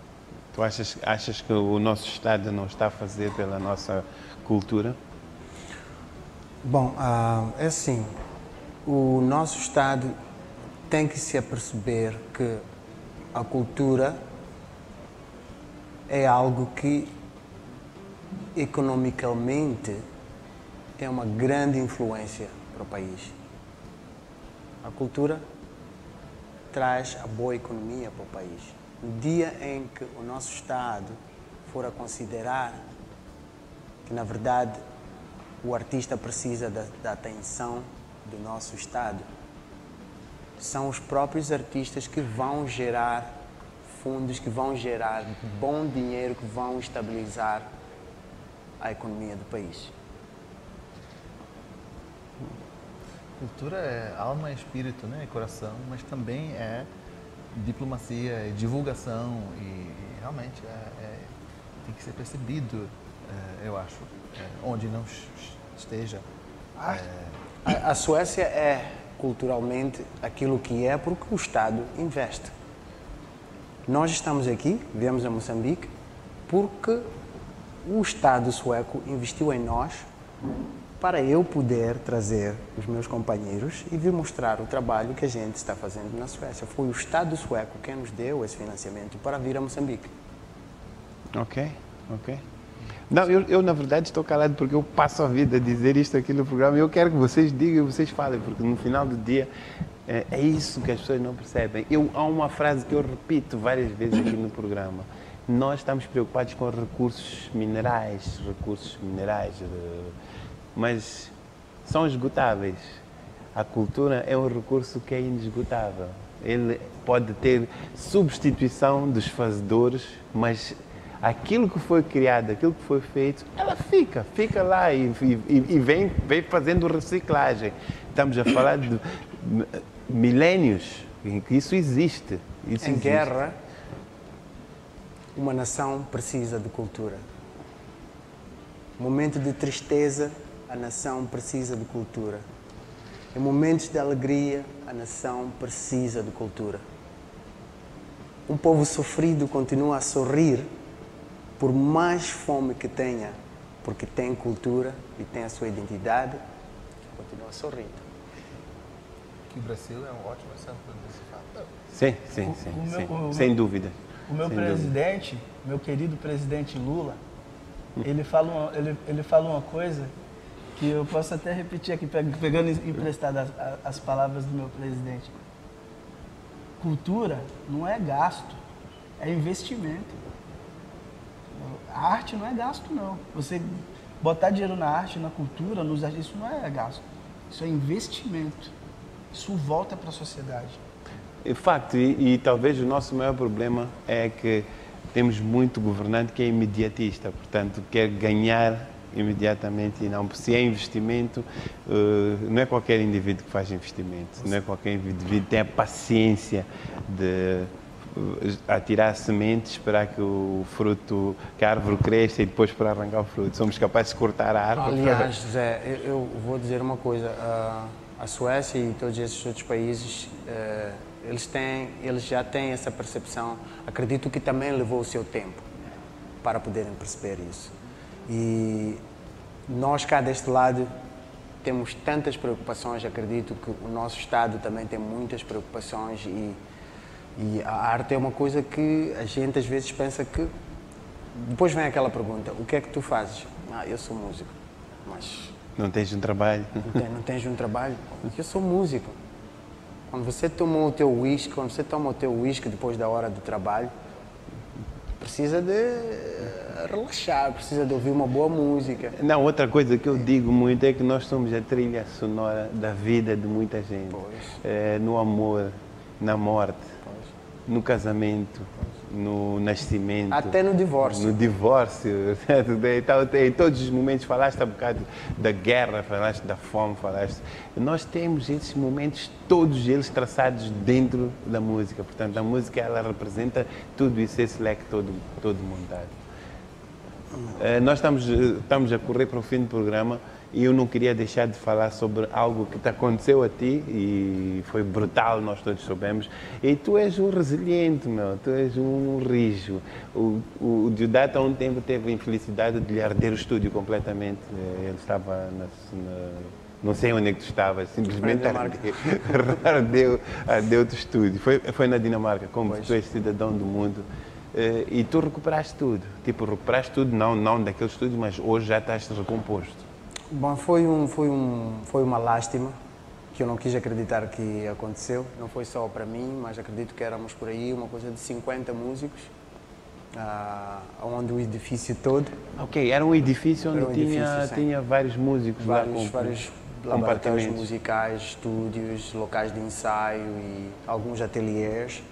Tu achas que o nosso Estado não está a fazer pela nossa cultura? Bom, é assim, o nosso Estado tem que se aperceber que a cultura é algo que economicamente tem uma grande influência para o país. A cultura traz a boa economia para o país. No dia em que o nosso Estado for a considerar que, na verdade, o artista precisa da atenção do nosso Estado, são os próprios artistas que vão gerar fundos, que vão gerar bom dinheiro, que vão estabilizar a economia do país. Cultura é alma, espírito, né? Coração, mas também é diplomacia, é divulgação e realmente tem que ser percebido, eu acho, onde não esteja. A Suécia é culturalmente aquilo que é porque o Estado investe. Nós estamos aqui, viemos a Moçambique, porque o Estado sueco investiu em nós para eu poder trazer os meus companheiros e vir mostrar o trabalho que a gente está fazendo na Suécia. Foi o Estado sueco quem nos deu esse financiamento para vir a Moçambique. Ok. Não, eu na verdade estou calado porque eu passo a vida a dizer isto aqui no programa e eu quero que vocês digam e vocês falem, porque no final do dia é isso que as pessoas não percebem. Há uma frase que eu repito várias vezes aqui no programa. Nós estamos preocupados com recursos minerais, mas são esgotáveis. A cultura é um recurso que é inesgotável. Ele pode ter substituição dos fazedores, mas aquilo que foi criado, aquilo que foi feito, ela fica lá e vem fazendo reciclagem. Estamos a falar de milénios em que isso existe. Em guerra, uma nação precisa de cultura. Momento de tristeza, a nação precisa de cultura. Em momentos de alegria, a nação precisa de cultura. Um povo sofrido continua a sorrir por mais fome que tenha, porque tem cultura e tem a sua identidade, continua sorrindo. Que o Brasil é um ótimo exemplo desse fato. Sim, sem dúvida. O meu presidente, meu querido presidente Lula, ele fala uma coisa que eu posso até repetir aqui, pegando emprestadas as palavras do meu presidente. Cultura não é gasto, é investimento. A arte não é gasto, não. Você botar dinheiro na arte, na cultura, nos artistas, isso não é gasto. Isso é investimento. Isso volta para a sociedade. De facto, e talvez o nosso maior problema é que temos muito governante que é imediatista, portanto, quer ganhar imediatamente e não. Se é investimento, não é qualquer indivíduo que faz investimento, não é qualquer indivíduo que tem a paciência de atirar sementes, esperar que que a árvore cresça e depois para arrancar o fruto. Somos capazes de cortar a árvore. Aliás, José, eu vou dizer uma coisa. A Suécia e todos esses outros países, eles já têm essa percepção. Acredito que também levou o seu tempo para poderem perceber isso. E nós cá deste lado temos tantas preocupações. Acredito que o nosso Estado também tem muitas preocupações e a arte é uma coisa que a gente às vezes pensa que... Depois vem aquela pergunta, o que é que tu fazes? Eu sou músico, mas... Não tens um trabalho? Não tens um trabalho? Eu sou músico. Quando você toma o teu whisky, depois da hora do trabalho, precisa de relaxar, precisa de ouvir uma boa música. Não, outra coisa que eu digo muito é que nós somos a trilha sonora da vida de muita gente. No amor, na morte, no casamento, no nascimento. Até no divórcio. No divórcio. Em todos os momentos falaste um bocado da guerra, falaste da fome, falaste... Nós temos esses momentos, todos eles traçados dentro da música. Portanto, a música, ela representa tudo isso, esse leque todo montado. Nós estamos a correr para o fim do programa E eu não queria deixar de falar sobre algo que te aconteceu a ti e foi brutal, nós todos soubemos. E tu és um resiliente, meu, tu és um rijo. O Deodato há um tempo teve a infelicidade de lhe arder o estúdio completamente. Ele estava não sei onde é que tu estavas, simplesmente ardeu o estúdio. Foi na Dinamarca, como tu és cidadão do mundo. E tu recuperaste tudo. Tipo, recuperaste tudo, não daquele estúdio, mas hoje já estás recomposto. Bom, foi uma lástima que eu não quis acreditar que aconteceu. Não foi só para mim, mas acredito que éramos por aí uma coisa de 50 músicos, onde o edifício todo... Ok, era um edifício onde tinha vários músicos vários laboratórios musicais, estúdios, locais de ensaio e alguns ateliês.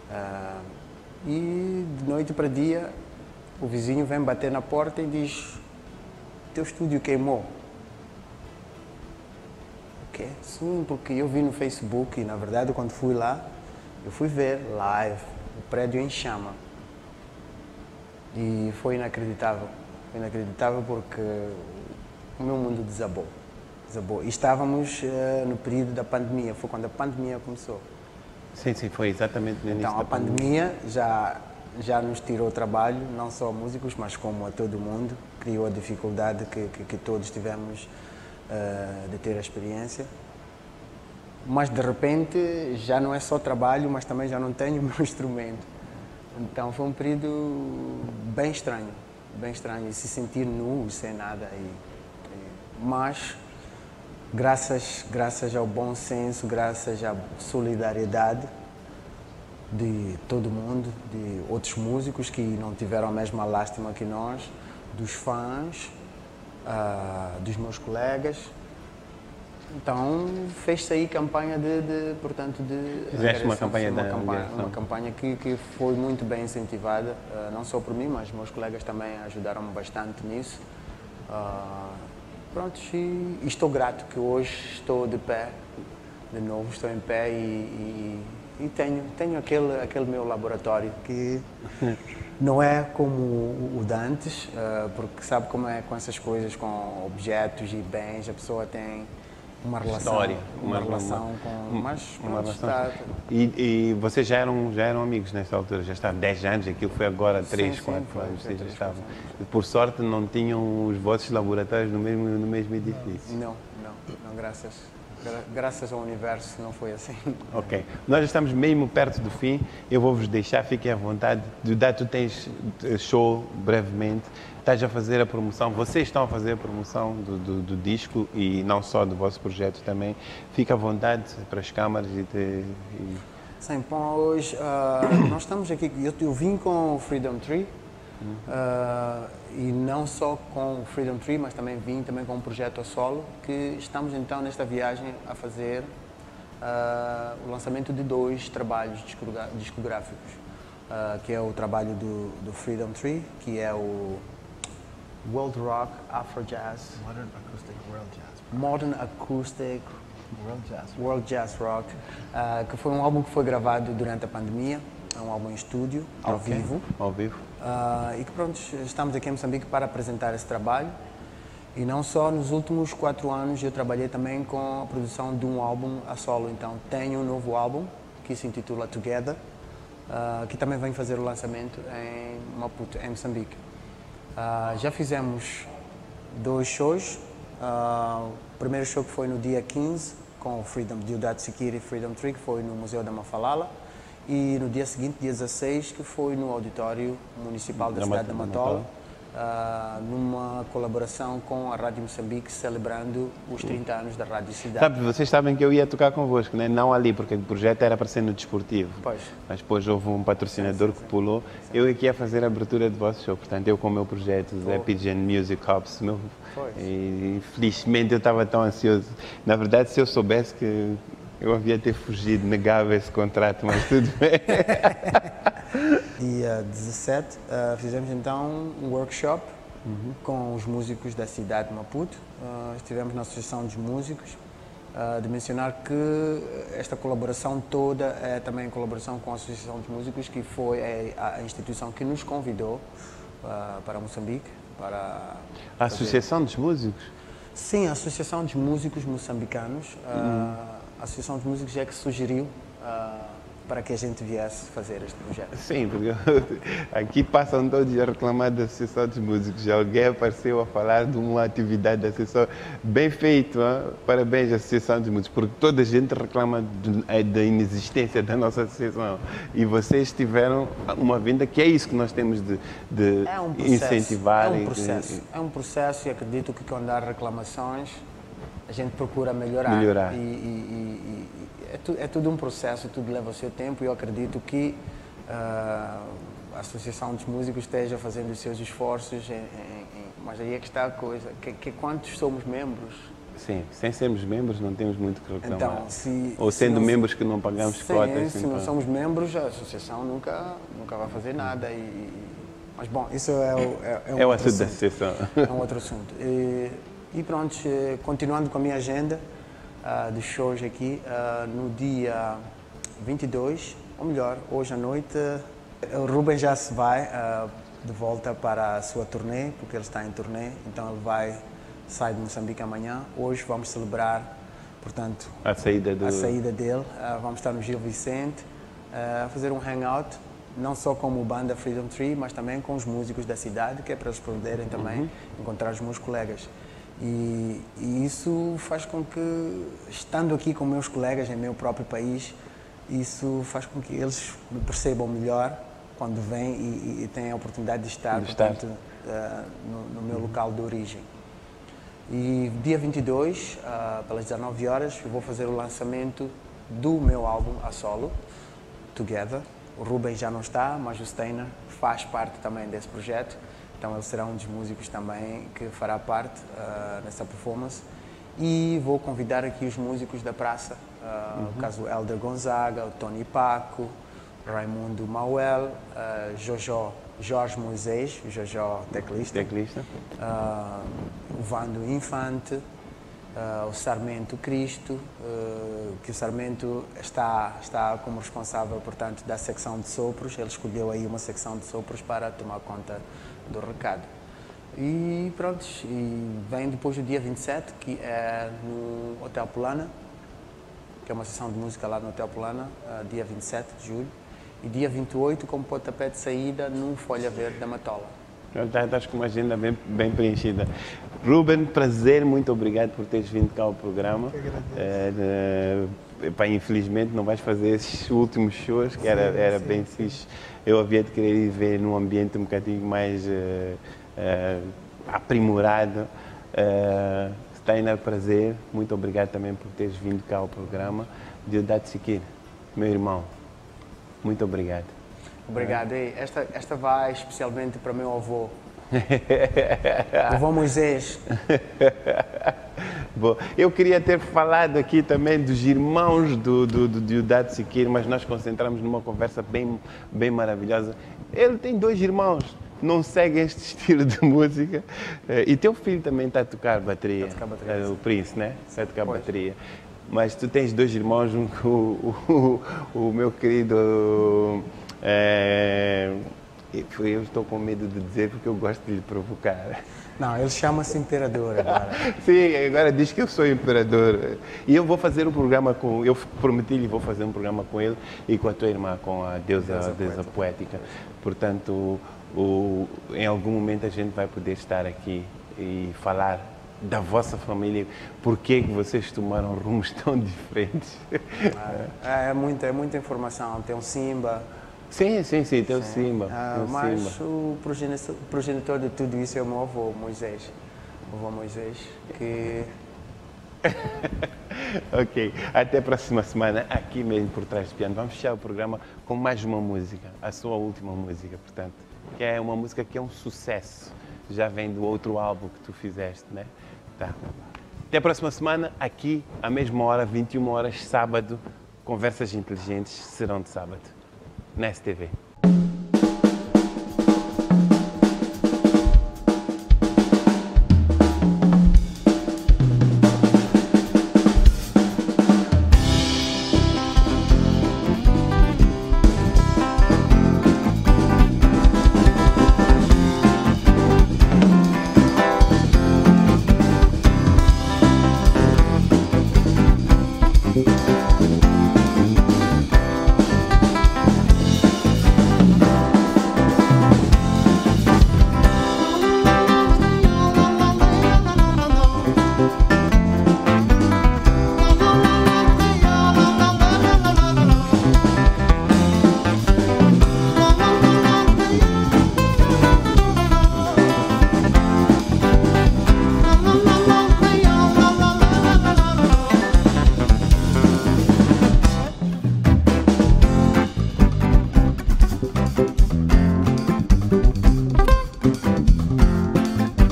E de noite para dia o vizinho vem bater na porta e diz: teu estúdio queimou. O quê? Sim, porque eu vi no Facebook e na verdade quando fui lá, eu fui ver live, o prédio em chama. E foi inacreditável. Foi inacreditável porque o meu mundo desabou. E estávamos no período da pandemia, foi quando a pandemia começou. Sim, foi exatamente no início então, a pandemia já nos tirou trabalho, não só a músicos, mas como a todo mundo. Criou a dificuldade que todos tivemos de ter a experiência. Mas, de repente, já não é só trabalho, mas também já não tenho o meu instrumento. Então, foi um período bem estranho, e se sentir nu, sem nada. Mas, graças ao bom senso, graças à solidariedade de todo mundo, de outros músicos que não tiveram a mesma lástima que nós, dos fãs, dos meus colegas. Então, fez-se aí campanha portanto, fizeste uma campanha uma campanha que foi muito bem incentivada, não só por mim, mas meus colegas também ajudaram-me bastante nisso. Pronto, e estou grato que hoje estou de pé, de novo estou em pé e tenho aquele meu laboratório que não é como o de antes, porque sabe como é com essas coisas, com objetos e bens, a pessoa tem uma relação, história, uma relação com... Mas pronto, está... E vocês já eram amigos nessa altura? Já estavam 10 anos, aquilo foi agora 3, 4 anos, vocês já estavam. Por sorte não tinham os vossos laboratórios no mesmo edifício? Não, graças ao universo não foi assim. Ok, nós já estamos mesmo perto do fim, eu vou-vos deixar, fiquem à vontade. Tu tens show brevemente. Estás a fazer a promoção, vocês estão a fazer a promoção do disco e não só do vosso projeto também. Fica à vontade para as câmaras Sim, bom, hoje nós estamos aqui, eu vim com o Freedom Tree e não só com o Freedom Tree, mas também vim com um projeto a solo, que estamos então nesta viagem a fazer o lançamento de 2 trabalhos discográficos, que é o trabalho do Freedom Tree, que é o World Rock, Afro Jazz, Modern Acoustic World Jazz Rock, que foi um álbum que foi gravado durante a pandemia, é um álbum em estúdio, ao vivo. E que pronto, estamos aqui em Moçambique para apresentar esse trabalho. E não só, nos últimos 4 anos eu trabalhei também com a produção de um álbum a solo, então tenho um novo álbum que se intitula Together, que também vem fazer o lançamento em Maputo, em Moçambique. Já fizemos 2 shows. O primeiro show que foi no dia 15, com o Deodato Sikiri Freedom Tree, que foi no Museu da Mafalala. E no dia seguinte, dia 16, que foi no Auditório Municipal da cidade de Matola, numa colaboração com a Rádio Moçambique, celebrando os 30 anos da Rádio Cidade. Sabe, vocês sabem que eu ia tocar convosco, né? Não ali, porque o projeto era para ser no desportivo. Pois. Mas depois houve um patrocinador que pulou. Eu aqui ia fazer a abertura do vosso show, portanto, eu com o meu projeto, Zé Pigeon Music Hubs, e felizmente eu estava tão ansioso. Na verdade, se eu soubesse que eu havia ter fugido, negava esse contrato, mas tudo bem. Dia 17, fizemos então um workshop com os músicos da cidade de Maputo. Estivemos na Associação dos Músicos. De mencionar que esta colaboração toda é também colaboração com a Associação dos Músicos, que foi a instituição que nos convidou para Moçambique. Para a Associação dos Músicos? Sim, a Associação dos Músicos Moçambicanos, a Associação dos Músicos é que sugeriu para que a gente viesse fazer este projeto. Sim, porque aqui passam todos a reclamar da Associação dos Músicos. Alguém apareceu a falar de uma atividade da Associação. Bem feito, hein? Parabéns à Associação dos Músicos, porque toda a gente reclama da inexistência da nossa associação. E vocês tiveram uma vinda que é isso que nós temos de incentivar. É um processo e acredito que quando há reclamações a gente procura melhorar. É tudo um processo, tudo leva o seu tempo e eu acredito que a Associação dos Músicos esteja fazendo os seus esforços, mas aí é que está a coisa, que quantos somos membros? Sim, sem sermos membros não temos muito que reclamar. Então, ou sendo membros que não pagamos cotas. Se não somos membros, a associação nunca vai fazer nada. Mas bom, isso é um outro assunto da associação. É um outro assunto. E pronto, continuando com a minha agenda dos shows aqui, no dia 22, ou melhor, hoje à noite, o Ruben já se vai de volta para a sua turnê, porque ele está em turnê, então ele sai de Moçambique amanhã. Hoje vamos celebrar, portanto, a saída dele. Vamos estar no Gil Vicente, a fazer um hangout, não só como banda Freedom Tree, mas também com os músicos da cidade, que é para eles poderem também encontrar os meus colegas. E isso faz com que, estando aqui com meus colegas em meu próprio país, isso faz com que eles me percebam melhor quando vêm e têm a oportunidade de estar, portanto, no meu local de origem. E dia 22, pelas 19 horas, eu vou fazer o lançamento do meu álbum a solo, Together. O Ruben já não está, mas o Steiner faz parte também desse projeto. Então ele será um dos músicos também que fará parte nessa performance. E vou convidar aqui os músicos da praça, no caso o Helder Gonzaga, o Tony Paco, Raimundo Mauel, Jorge Moisés, o Jojó teclista. O Vando Infante, o Sarmento Cristo, que o Sarmento está como responsável, portanto, da secção de sopros. Ele escolheu aí uma secção de sopros para tomar conta do recado. E pronto, e vem depois do dia 27, que é no Hotel Polana, que é uma sessão de música lá no Hotel Polana, dia 27 de julho. E dia 28, como pontapé de saída, no Folha Verde da Matola. Estás com uma agenda bem preenchida. Ruben, prazer, muito obrigado por teres vindo cá ao programa. Infelizmente não vais fazer esses últimos shows, que era bem fixe. Eu havia de querer ir ver num ambiente um bocadinho mais aprimorado. Steiner, prazer, muito obrigado também por teres vindo cá ao programa. Deodato Siqueira, meu irmão, muito obrigado. Obrigado. Esta vai especialmente para o meu avô. O avô Moisés. Bom, eu queria ter falado aqui também dos irmãos do Deodato Siqueira, mas nós concentramos numa conversa bem maravilhosa. Ele tem 2 irmãos, não seguem este estilo de música. E teu filho também está a tocar bateria. O Prince, né? Está a tocar bateria. Mas tu tens 2 irmãos, o meu querido... eu estou com medo de dizer porque eu gosto de lhe provocar. Não, ele chama-se Imperador agora. Sim, agora diz que eu sou Imperador. E eu vou fazer um programa com... Eu prometi-lhe vou fazer um programa com ele e com a tua irmã, com a deusa poética. Portanto, em algum momento a gente vai poder estar aqui e falar da vossa família, por que vocês tomaram rumos tão diferentes. É muita informação. Tem um Simba. Sim, tem o Simba. Mas Simba. O progenitor de tudo isso é o meu avô, Moisés. O avô Moisés, que... Ok, até a próxima semana, aqui mesmo por trás do piano. Vamos fechar o programa com mais uma música, a sua última música, portanto, que é uma música que é um sucesso. Já vem do outro álbum que tu fizeste, né? Tá. Até a próxima semana, aqui, à mesma hora, 21 horas, sábado. Conversas inteligentes serão de sábado, na STV.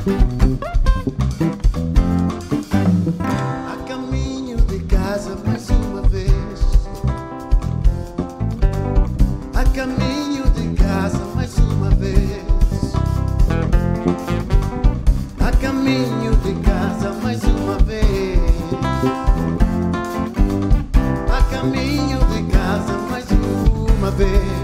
A caminho de casa mais uma vez. A caminho de casa mais uma vez. A caminho de casa mais uma vez. A caminho de casa mais uma vez.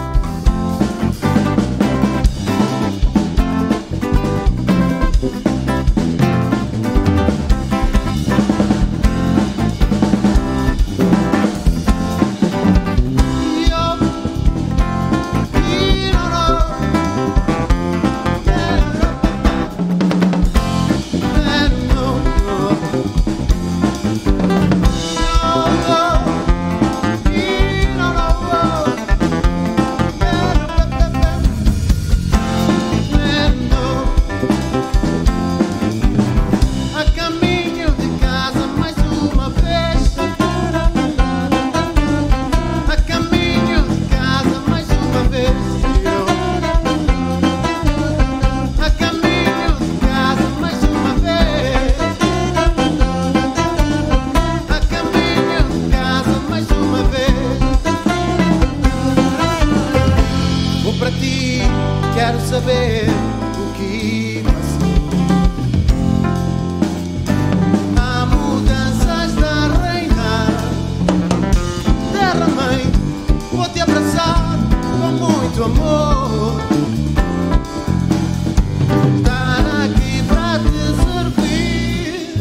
Quero saber o que passou. Há mudanças da reina. Terra mãe, vou te abraçar com muito amor. Estar aqui pra te servir.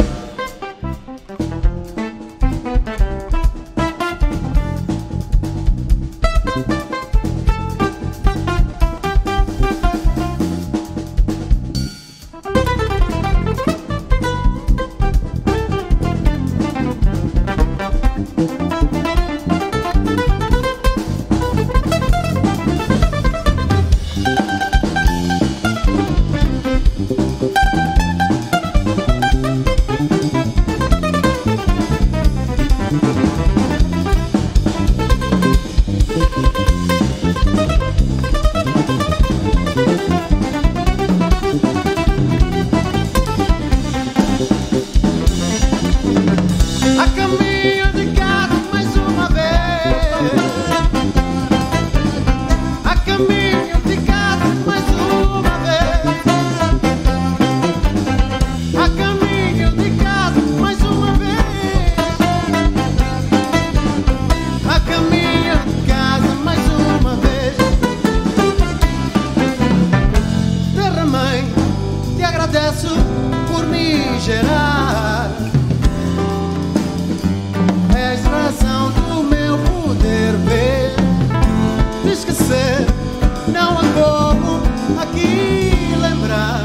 Por me gerar, és razão do meu poder ver. De esquecer, não há como aqui lembrar.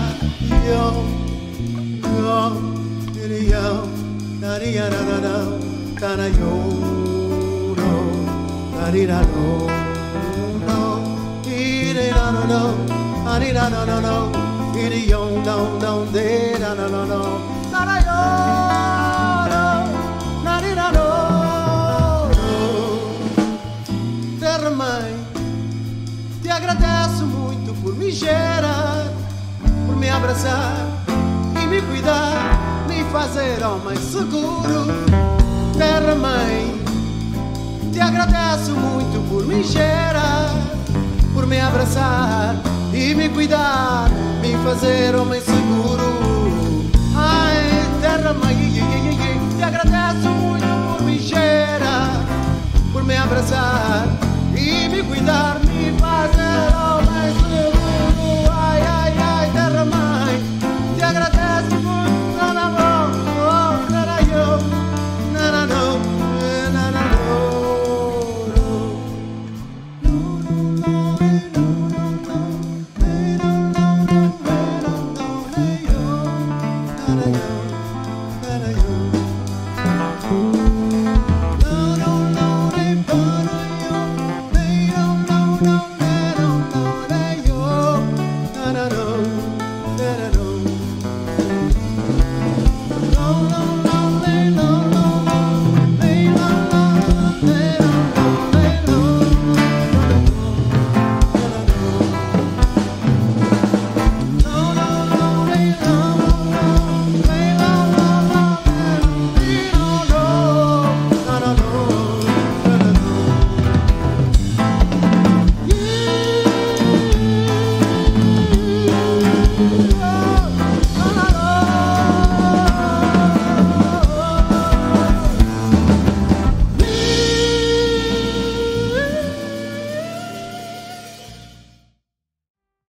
Terra mãe, te agradeço muito por me gerar, por me abraçar e me cuidar, me fazer homem seguro. Terra mãe, te agradeço muito por me gerar, por me abraçar e me cuidar, me fazer homem seguro. Ai, terra mãe, te agradeço muito por me gerar, por me abraçar e me cuidar, me fazer homem seguro. Ai, ai, ai, terra mãe, te agradeço muito. Da da